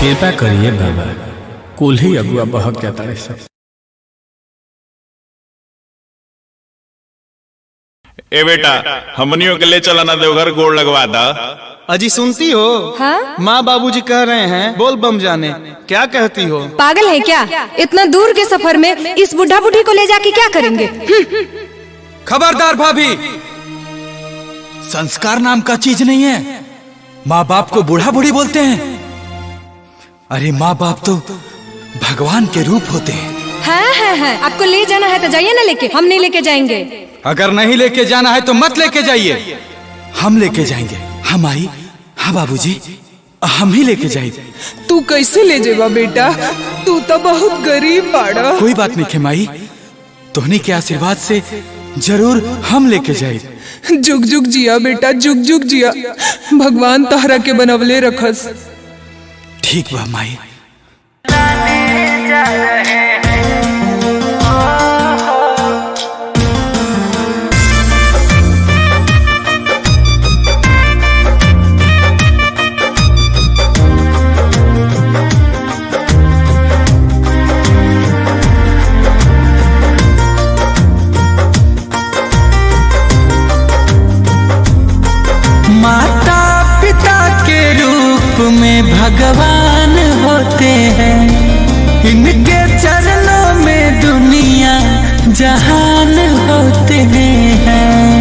कृपा करिए बाबा, कुल ही अगुआ बहक जाता है सब। ए बेटा, हमनियों के ले चला ना देवघर गोड़ लगवा दा। अजी सुनती हो? हाँ? माँ बाबूजी कह रहे हैं बोल बम जाने, क्या कहती हो? पागल है क्या? इतना दूर के सफर में इस बुढ़ा बुढ़ी को ले जाके क्या करेंगे? खबरदार भाभी, संस्कार नाम का चीज नहीं है। माँ बाप को बूढ़ा बूढ़ी बोलते हैं। अरे माँ बाप तो भगवान के रूप होते हैं। हाँ हाँ हाँ, आपको ले जाना है तो जाइए ना लेके, हम नहीं लेके जाएंगे। अगर नहीं लेके जाना है तो मत लेके जाइए, हम लेके जाएंगे। हम आई, हाँ बाबूजी, हम ही लेके जाएंगे। तू कैसे ले जेबा बेटा, तू तो बहुत गरीब बाड़ा। कोई बात नहीं खेमाई, तोहनी के आशीर्वाद से जरूर हम लेके जाएंगे। जुग जुग जिया बेटा, जुग जुग जिया, भगवान तहरा के बनवले रखस। ठीक बा माई। माता पिता के रूप में भगवान होते हैं, इनके चरणों में दुनिया जहान होते हैं।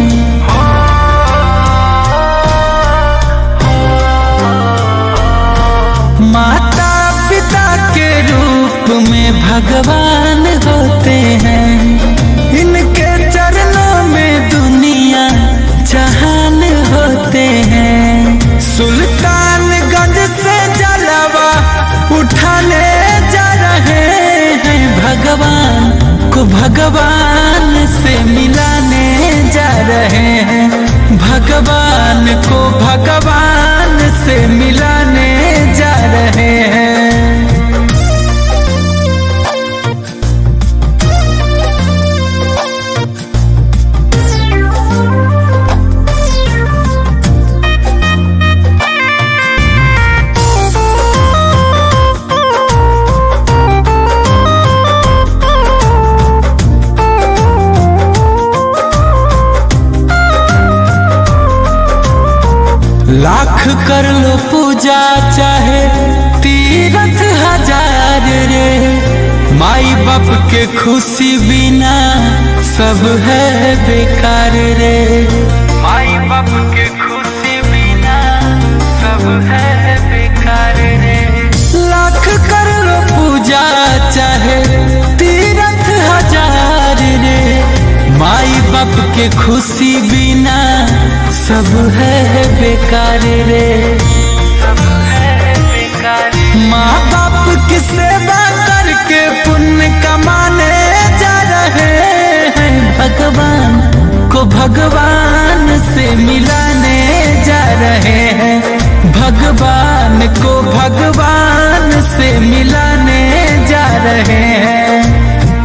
माता पिता के रूप में भगवान होते हैं, इनके चरणों में दुनिया जहान होते हैं। सुल्तानगंज से जलवा उठाने जा रहे हैं, भगवान को भगवान से मिलाने जा रहे हैं, भगवान को भगवान से मिलाने जा रहे हैं। लाख कर लो पूजा चाहे तीरथ हजार रे, माई बाप के खुशी बिना सब है बेकार रे। माई बाप के खुशी बिना सब है बेकार रे। लाख कर लो पूजा चाहे तीरथ हजार रे, माई बाप के खुशी बिना सब है बेकार रे, सब है बेकार। माँ बाप की सेवा करके पुण्य कमाने जा रहे हैं, भगवान को भगवान से मिलाने जा रहे हैं, भगवान को भगवान से मिलाने जा रहे हैं।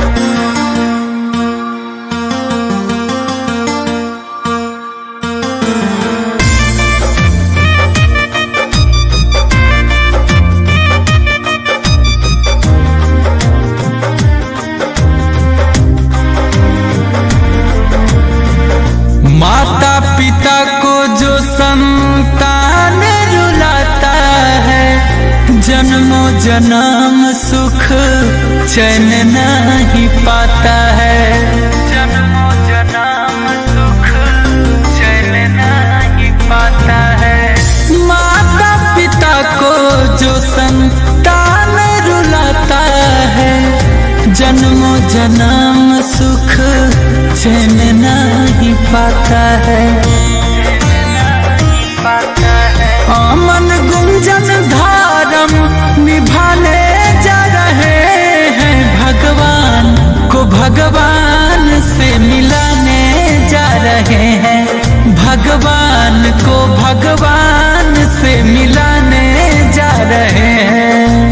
माता पिता को जो संतान रुलाता है, जन्मों जन्म सुख चैन नहीं पाता है, जन्मों जन्म सुख चैन नहीं पाता है। माता पिता को जो संतान रुलाता है, जन्मों जन्म सुख चैन नहीं पाता है। अमन गुंजन धारम निभाने जा रहे हैं, भगवान को भगवान से मिलाने जा रहे हैं, भगवान को भगवान से मिलाने जा रहे हैं।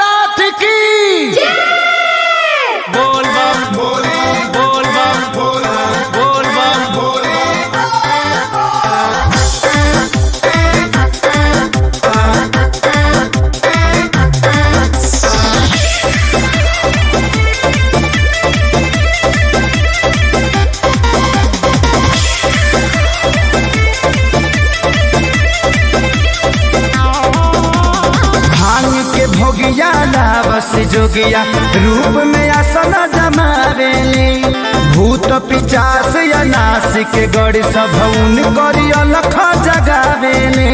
बोल बम बोल बम बोल जोगिया रूप में आसन जमावेले भूत पिचास या नासिक गड़ी सब उन करी अलख जगावेले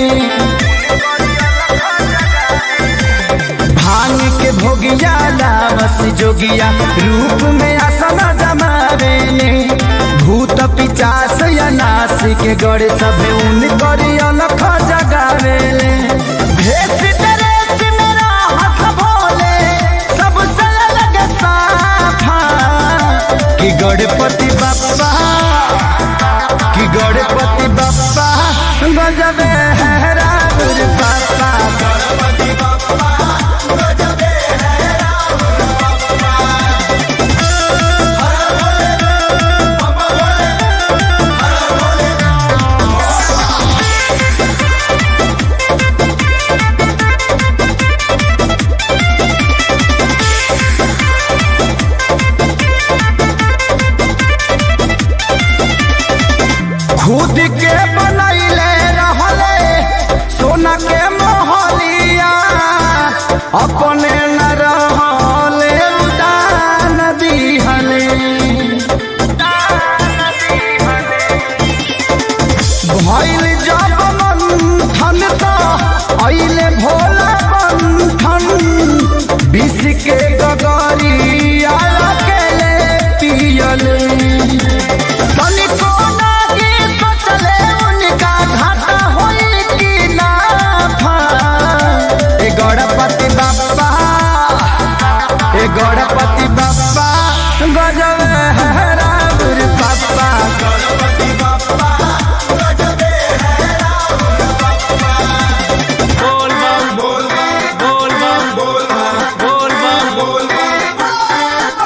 भांग के भोगिया लावस जोगिया रूप में आसन जमावेले भूत पिचास या नासिक गड़ी सब उन करी अलख जगावेले भेष ड्रेस मेरा हाथ भोले सबसे अलग साफा कि गणपति बप्पा कि गणपति बप्पा गजबे है राम बाप्पा गणपति बप्पा गजबे है राम बाप्पा हर भोले बाप्पा भोले हर भोले खुद के बनैले रहले सोना के मोहलिया अपने न रहले उदान दिहले भइल जब मंथन तो अइले भोला बंधन विष के गगरिया अकेले पियले तनिको नागी सोचले उनका घाटा होई कि नाफा ए गणपति बप्पा ए गणपति बप्पा गजब है राम बाप्पा गणपति बप्पा गजब है राम बाप्पा बोल बम बोल बम बोल बम बोल बम बोल बम बोल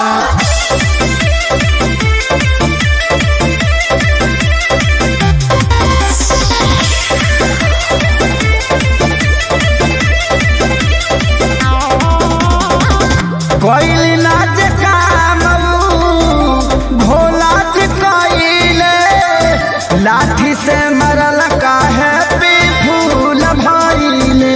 कोइली नाच काम भोला जी कोइले लाठी से मरल काहे पे फूल भइले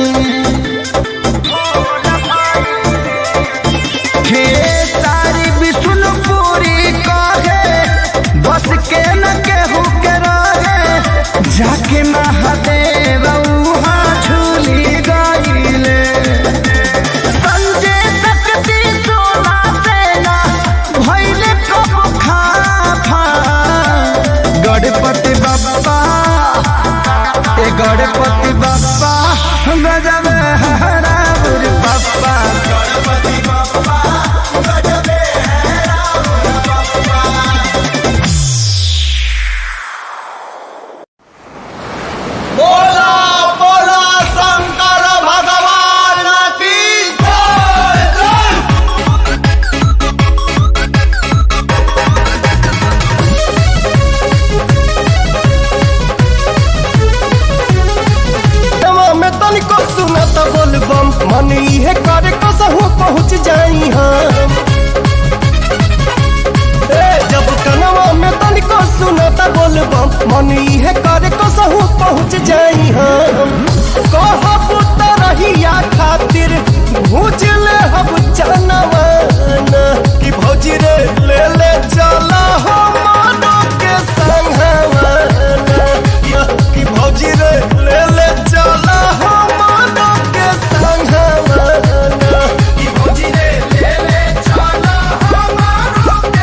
हे सारी विष्णुपुरी कहे बस के न केहू के रहे जाके महादेव वहाँ झूली गइले संजय शक्ति सोना सेना भइले कब खाफा गणपति बप्पा ए गणपति बप्पा गजब है राम बप्पा गणपति बप्पा गजब है राम बप्पा बोला बोला शंकर भगवान की जय। तवा में तनिको सुनत बोलबम मन इहे करे कसहु पहुँच जाई हम ए जब कनवा में तनिको सुनत बोलबम मन इहे करे कसहु पहुँच जाई हम कहब त रहिया खातिर भूज ले हम जनवाना कि भौजी रे ले ले चला हो मानो के संगवाना कि भौजी रे ले ले चला हो मानो के संगवाना कि भौजी रे ले ले चला हो मानो के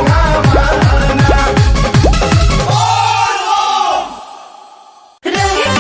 संगवाना रहे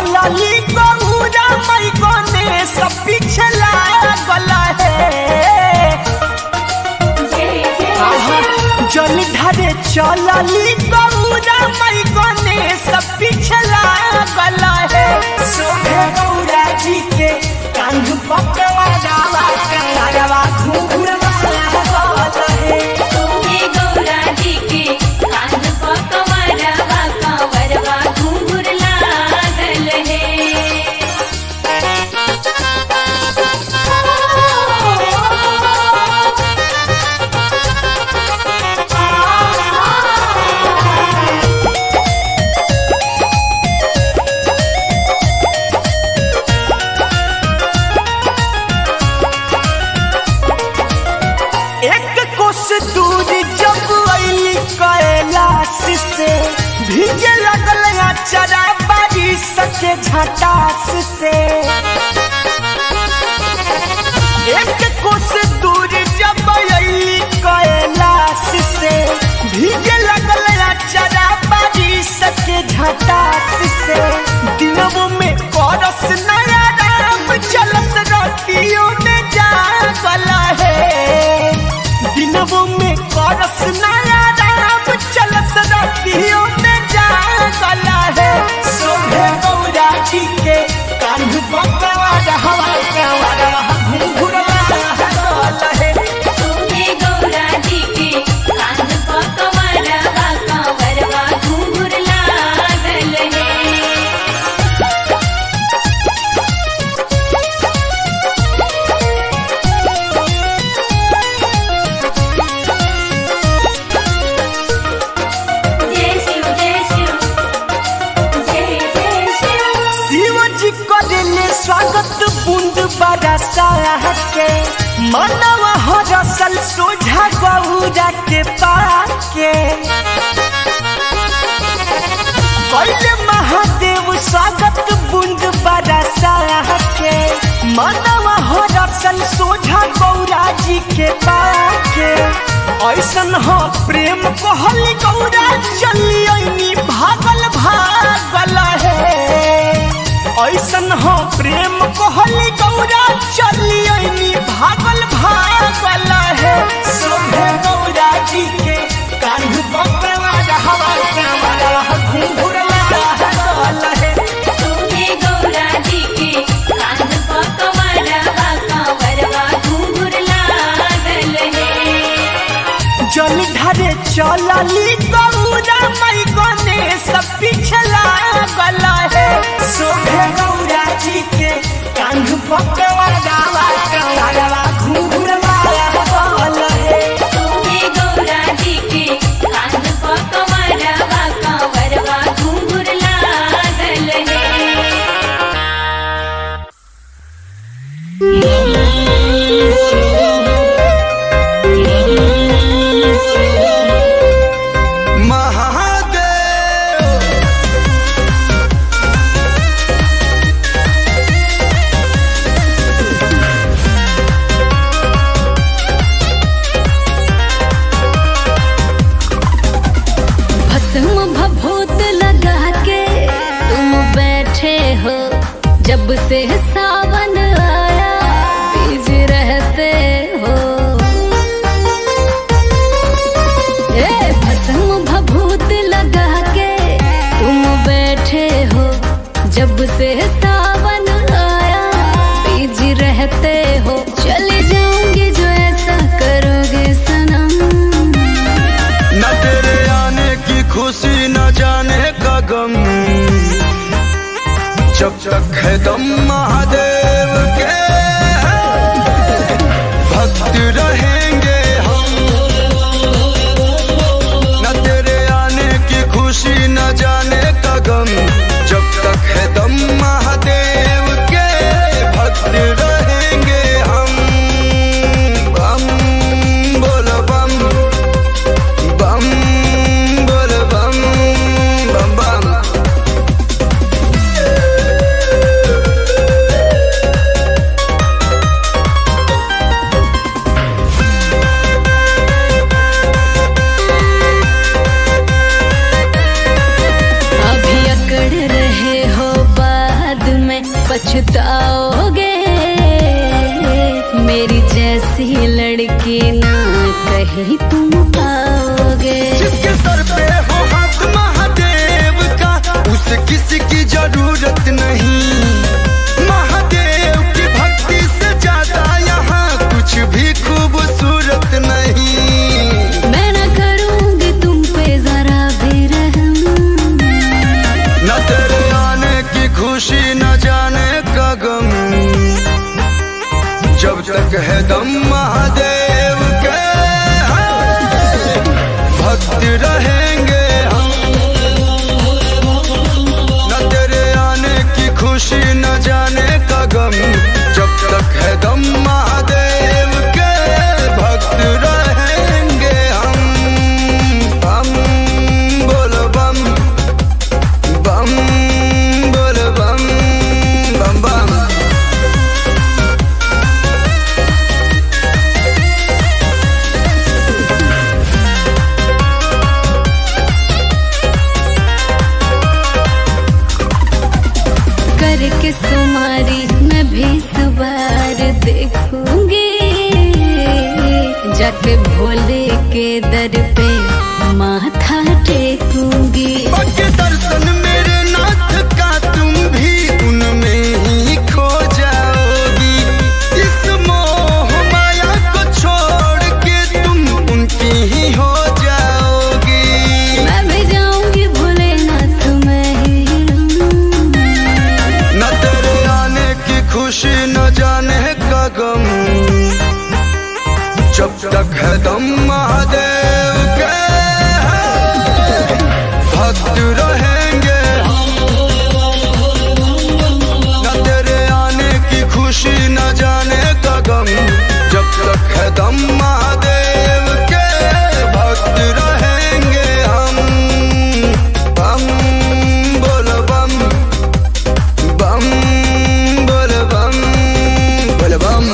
चलली गौरा मई गने सब पीछे लागल है जल ढारे चलली गौरा मई गने सब पीछे लागल है सोहे गौरा जी के कांध पकवा जावा कंगरवा घूंघरवा लागल है सोहे गौरा जी के कांध पकवा जावा कंवरवा घूंघर लागल है भीगे लगल चरा बारिश के झटास से एक कोस दूर जब अइली कैलाश से भीगे लगल चरा बारिश के झटास से दिनों में करस नया राम चलत रातियों में जागल है दिनों में करस नया राम चलत रातियों गला है सोहे गौरा जी के कांध पकवा हवा कंवरवा घूंघरवा लागल है सोहे गौरा जी के कांध पकवा हवा कंवरवा घूंघर लागल है स्वागत बूंद बरसा के मनवा हो रसल सोझा गौरा के पाके पहले महादेव स्वागत बूंद बरसा के मनवा हो रसल सोझा गौरा जी के पाके ऐसन हो प्रेम कहल गौरा चली भागल भागल है ऐसन हो प्रेम कहली गौरा चली भागल भागल है सोहे गौरा जी के कांध पकवा हवा कंवरवा घूंघरवा लागल है सोहे गौरा जी के कांध पकवा हवा कंवरवा घूंघर लागल है जल ढारे चलली गौरा मई गने सब पीछे लागल है सोहे गौरा जी के कांध पकवा जावा कंवरवा घूंघरवा लागल है सोहे गौरा जी के कांध पकवा हवा कंवरवा घूंघर लागल है जब से सावन आया बीज रहते हो ए भस्म भभूत लगा के तुम बैठे हो जब से सावन आया बीज रहते हो चले जाऊंगी जो ऐसा करोगे सनम न तेरे आने की खुशी न जाने का गम जब तक है दम महादेव के भक्त रहेंगे हम न तेरे आने की खुशी न जाने का गम जब तक है दम महादेव के भक्त रहेंगे हम बम बोल बम बम बोल बम बम बम ही तुम पाओगे। जिसके सर पे हो हाथ महादेव का उसे किसी की जरूरत नहीं। महादेव की भक्ति से ज्यादा यहाँ कुछ भी खूबसूरत नहीं। मैं न करूँगी तुम पे जरा भी रहम, न तेरे आने की खुशी न जाने का गम। जब तक है दम महादेव के भक्त रहेंगे हम। न तेरे आने की खुशी न जाने का गम। जब तक है दम महादेव के भक्त रहेंगे हम। हम बोल बम बम बोल बम बम बम। करके सुमारी मैं भी सवार देखूंगी। जाके भोले के दर पे माथा टेकूंगी। बाकी दर्शन मेरे नाथ का तुम भी उनमें ही खो जाओगी। इस मोह माया को छोड़ के तुम उनकी ही हो जाओगी। मैं भी जाऊंगी भोलेनाथ मैं ही रहूंगी। न तेरे आने की खुशी न जाने का गम। जब तक है दम महादेव के भक्त रहेंगे हम। न तेरे आने की खुशी न जाने का गम। जब तक है दम महादेव के भक्त रहेंगे हम। बम बोल बम बम बोल बम बोल बम।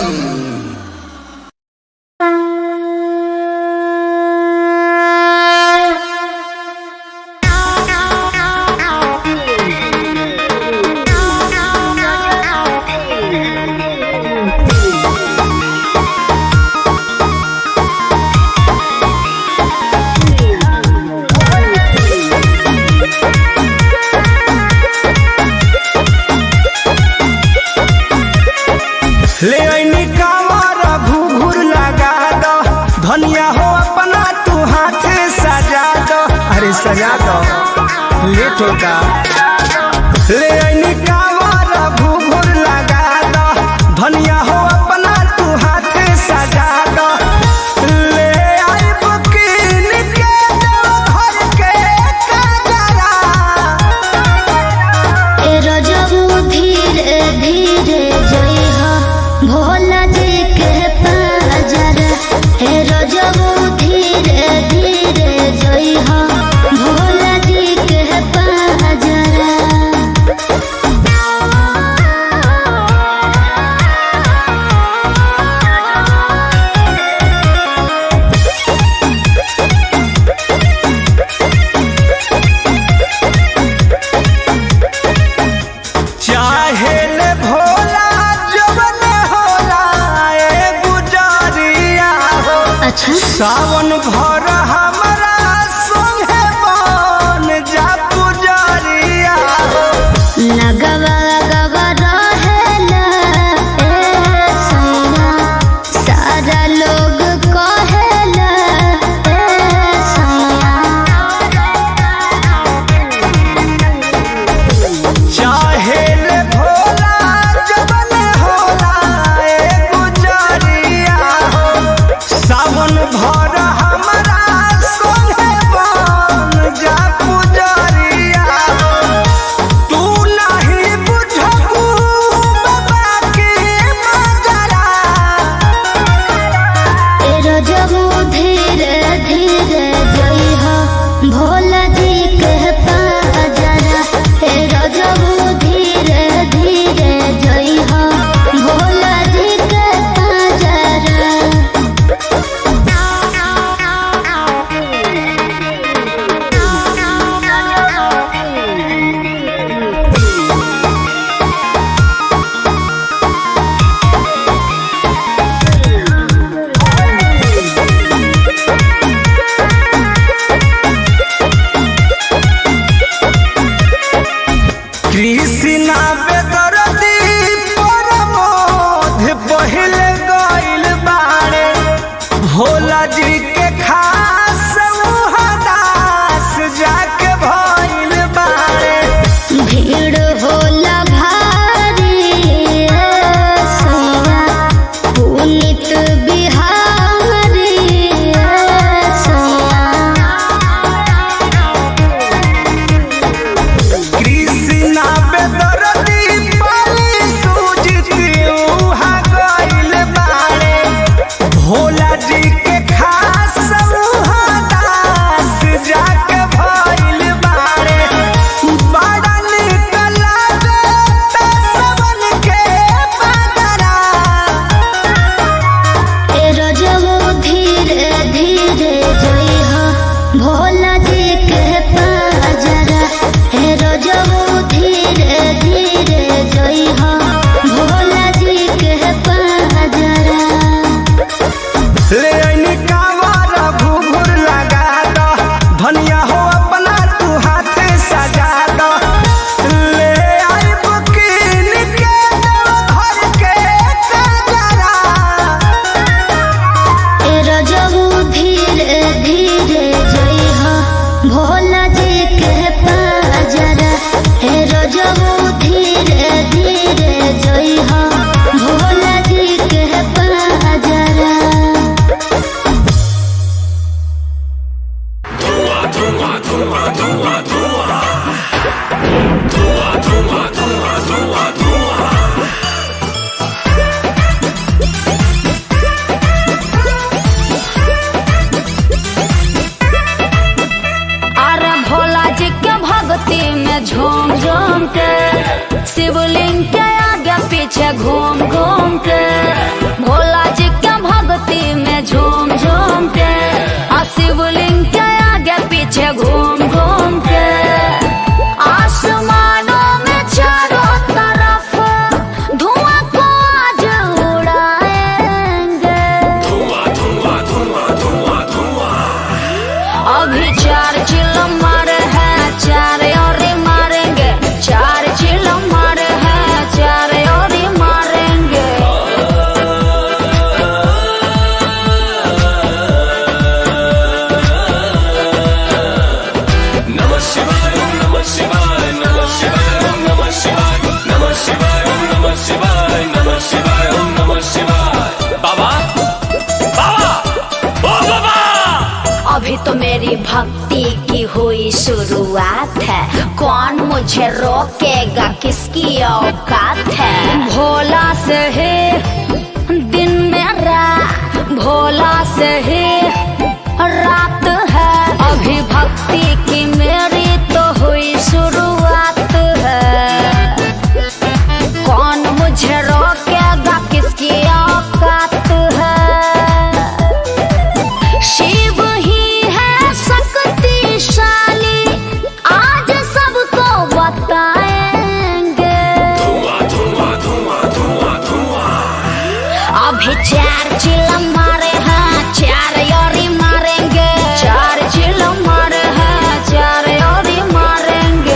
ले आईनी कांवर घूघूर लगा दो। धनिया हो अपना तू हाथ सजा दो। अरे सजा दो लेट होगा। ले आईनी कांवर घूघूर लगा दो। धनिया हो अपना तू हाथ सजा दो। ले आई बुकीन के देवघर के काजरा। ए रजबू धीरे धीरे जइहा भोला जी के पाजर। हे रजबू धीरे धीरे जइहा भोला जी के पाजर। धुआं धुआं धुआं धुआं धुआं धुआं धुआं धुआं। अरे भोला जी के भक्ति में झूम झूम के, शिवलिंग के आगे पीछे घूम घूम के, भोला जी के भक्ति में झूम झूम के, आ शिवलिंग के आगे पीछे घूम घूम के, आसमानों में चारों तरफ धुआं को आज उड़ाएंगे। धुआं धुआं धुआं धुआं धुआं। अभी चार चिल्लो मारे हैं, चार और मारेंगे, चार चिल्लो मारे हैं, चार और मारेंगे। नमः शिवाय नमः शिवाय नमः शिवाय नमः शिवाय नमः शिवाय नमः शिवाय नमः शिवाय नमः शिवाय। बाबा बाबा ओ बाबा। अभी तो मेरी भक्ति की हुई शुरुआत है, कौन मुझे रोकेगा, किसकी औकात है। भोला से ही दिन मेरा, भोला से ही रात है, अभी भक्ति की मेरी तो हुई शुरुआत है, कौन मुझे रोकेगा, किसकी औकात है। शिव ही है शक्तिशाली, आज सबको बताएंगे। धुआं धुआं धुआं धुआं धुआं। अभी चार चिल्लम मारे हैं, चार योरी मारेंगे, चार चिल्लम मारे हैं, चार योरी मारेंगे।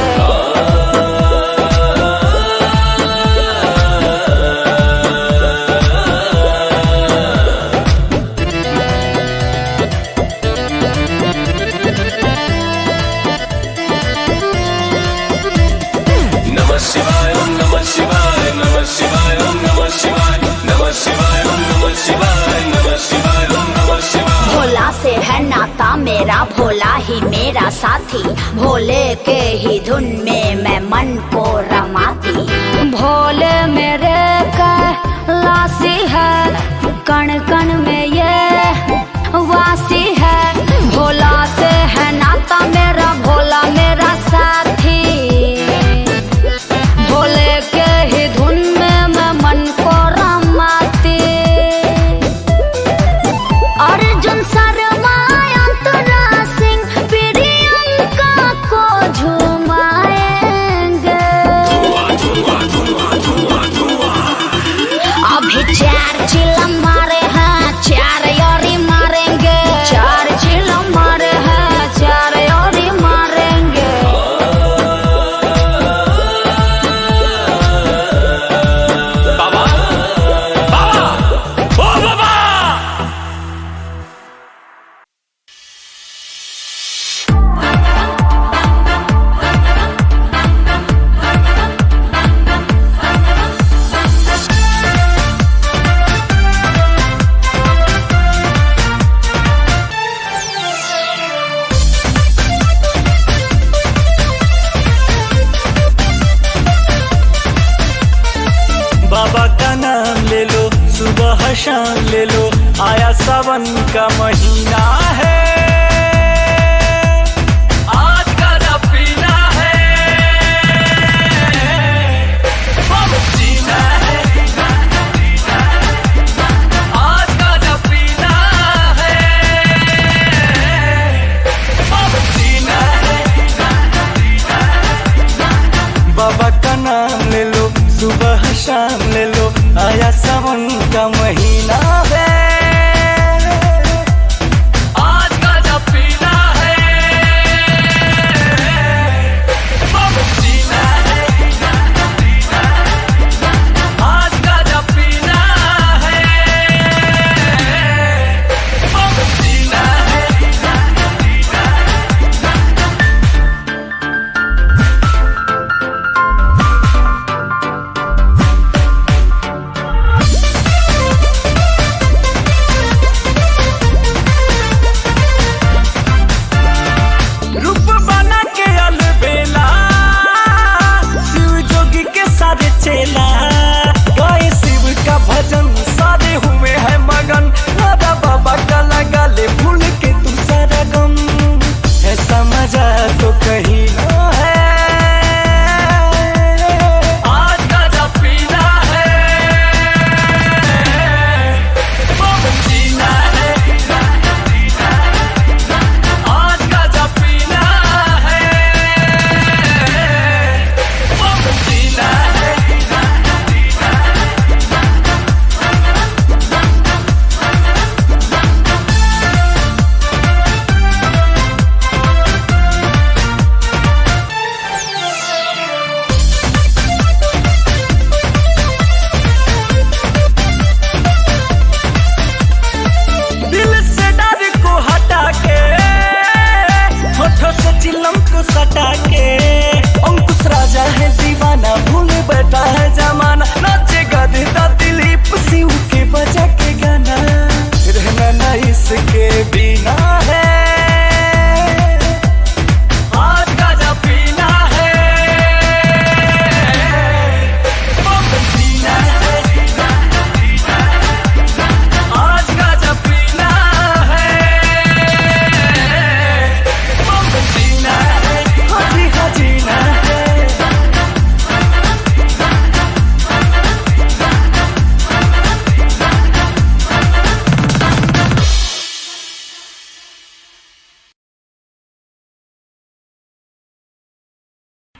नमः शिवाय नमः शिवाय नमः शिवाय नमः शिवाय नमः शिवाय नमः शिवाय नमः शिवाय नमः शिवाय। भोला से है नाता मेरा, भोला ही मेरा साथी, भोले के ही धुन में मैं मन को रमाती। भोले मेरे कैलाशी है, कण कण में ये वासी है, भोला से है नाता मेरा, भोला मेरा साथी, भोले के ही धुन में मैं मन को रमाती। अर्जुन शर्मा अंतरा सिंह प्रियंका को झुमाएंगे। धुआं धुआं धुआं धुआं धुआं। अभी चार चिल्लम मारे हैं, चार योरी मारेंगे, चार चिल्लम मारे हैं, चार योरी मारेंगे। बाबा बाबा ओ बाबा। बाबा का नाम ले लो, सुबह शाम ले लो, आया सावन का महीना है, आज का पीना है, हम जीना है, आज का पीना है, हम जीना है। बाबा का नाम ले लो, सुबह शाम ले लो, आया सावन का महीना है, आज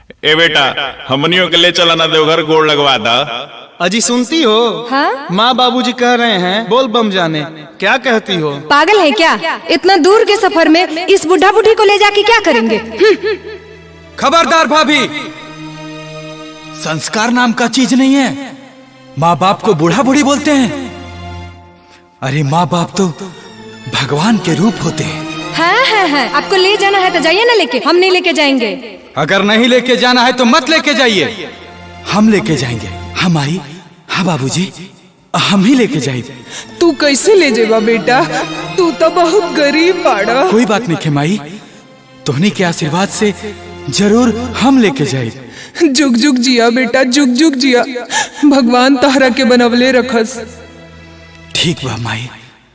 ए बेटा हमनियों के ले चला ना देवघर गोड़ लगवा दा। अजी सुनती हो? हाँ? माँ बाबूजी कह रहे हैं बोल बम जाने, क्या कहती हो? पागल है क्या? इतना दूर के सफर में इस बुढ़ा बुढ़ी को ले जाके क्या करेंगे? खबरदार भाभी, संस्कार नाम का चीज नहीं है। माँ बाप को बूढ़ा बूढ़ी बोलते हैं। अरे माँ बाप तो भगवान के रूप होते हैं। हाँ हाँ हाँ, आपको ले जाना है तो जाइए ना लेके, हम नहीं लेके जाएंगे। अगर नहीं लेके जाना है तो मत लेके जाइए, हम लेके जाएंगे। हम आई, हाँ बाबूजी, हम ही लेके जाएंगे। तू कैसे ले जेबा बेटा? तू तो बहुत गरीब बाड़ा। कोई बात नहीं खेमाई, तोहनी के आशीर्वाद से जरूर हम लेके जाएंगे। जुग जुग जिया बेटा, जुग जुग जिया। भगवान तहरा के बनवले रखस। ठीक बा माई।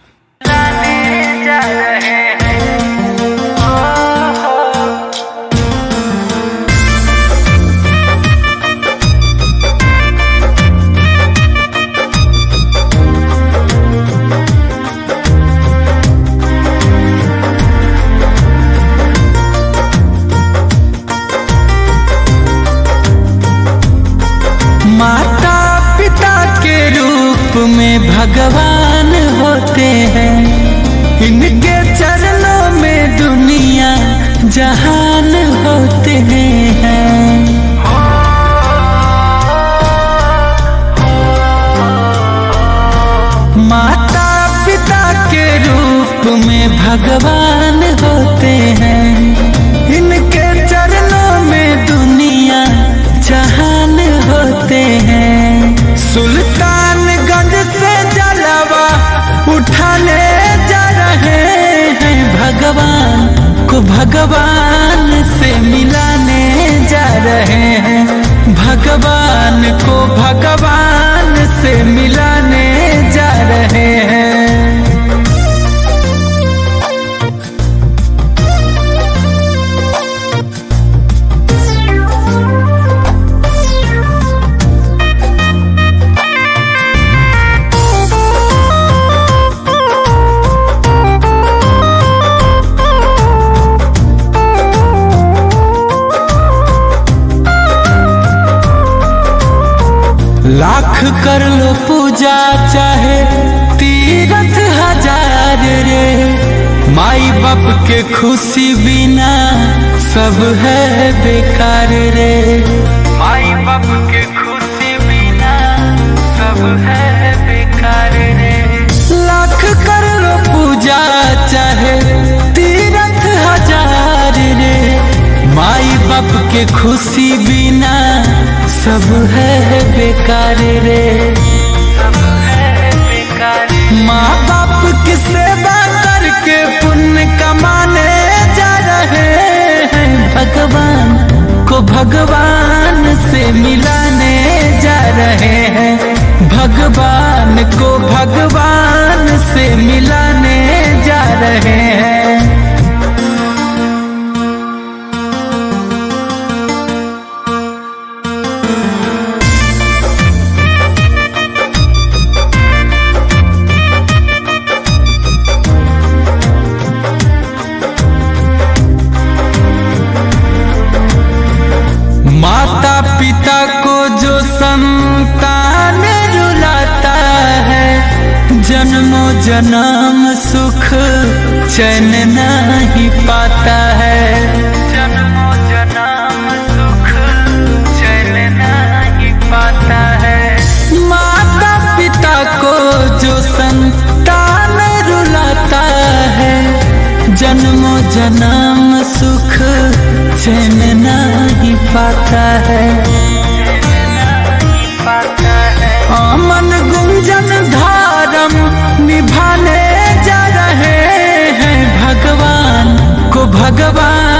माता पिता के रूप में भगवान होते हैं, इनके चरणों में दुनिया जहान होते हैं। माता पिता के रूप में भगवान होते हैं, इनके चरणों में दुनिया जहान होते हैं। सुल्तानगंज से जलवा उठाने जा रहे हैं, भगवान को भगवान से मिलाने जा रहे हैं, भगवान को भगवान से मिलाने जा रहे हैं। लाख कर लो पूजा चाहे तीरथ हजार रे, माई बाप के खुशी बिना सब है बेकार रे। माई बाप के खुशी बिना सब है बेकार रे। लाख कर लो पूजा चाहे तीरथ हजार रे, माई बाप के खुशी बिना सब है बेकार रे। माँ बाप की सेवा करके पुण्य कमाने जा रहे हैं, भगवान को भगवान से मिलाने जा रहे हैं, भगवान को भगवान से मिलाने जा रहे हैं। माता पिता को जो संतान रुलाता है, जन्मों जन्म सुख चैन नहीं पाता है। जन्मों जन्म सुख चैन नहीं पाता है। माता पिता को जो संतान रुलाता है, जन्मों जन्म सुख चैन नहीं पाता है। अमन गुंजन धारम निभाने जा रहे हैं, भगवान को भगवान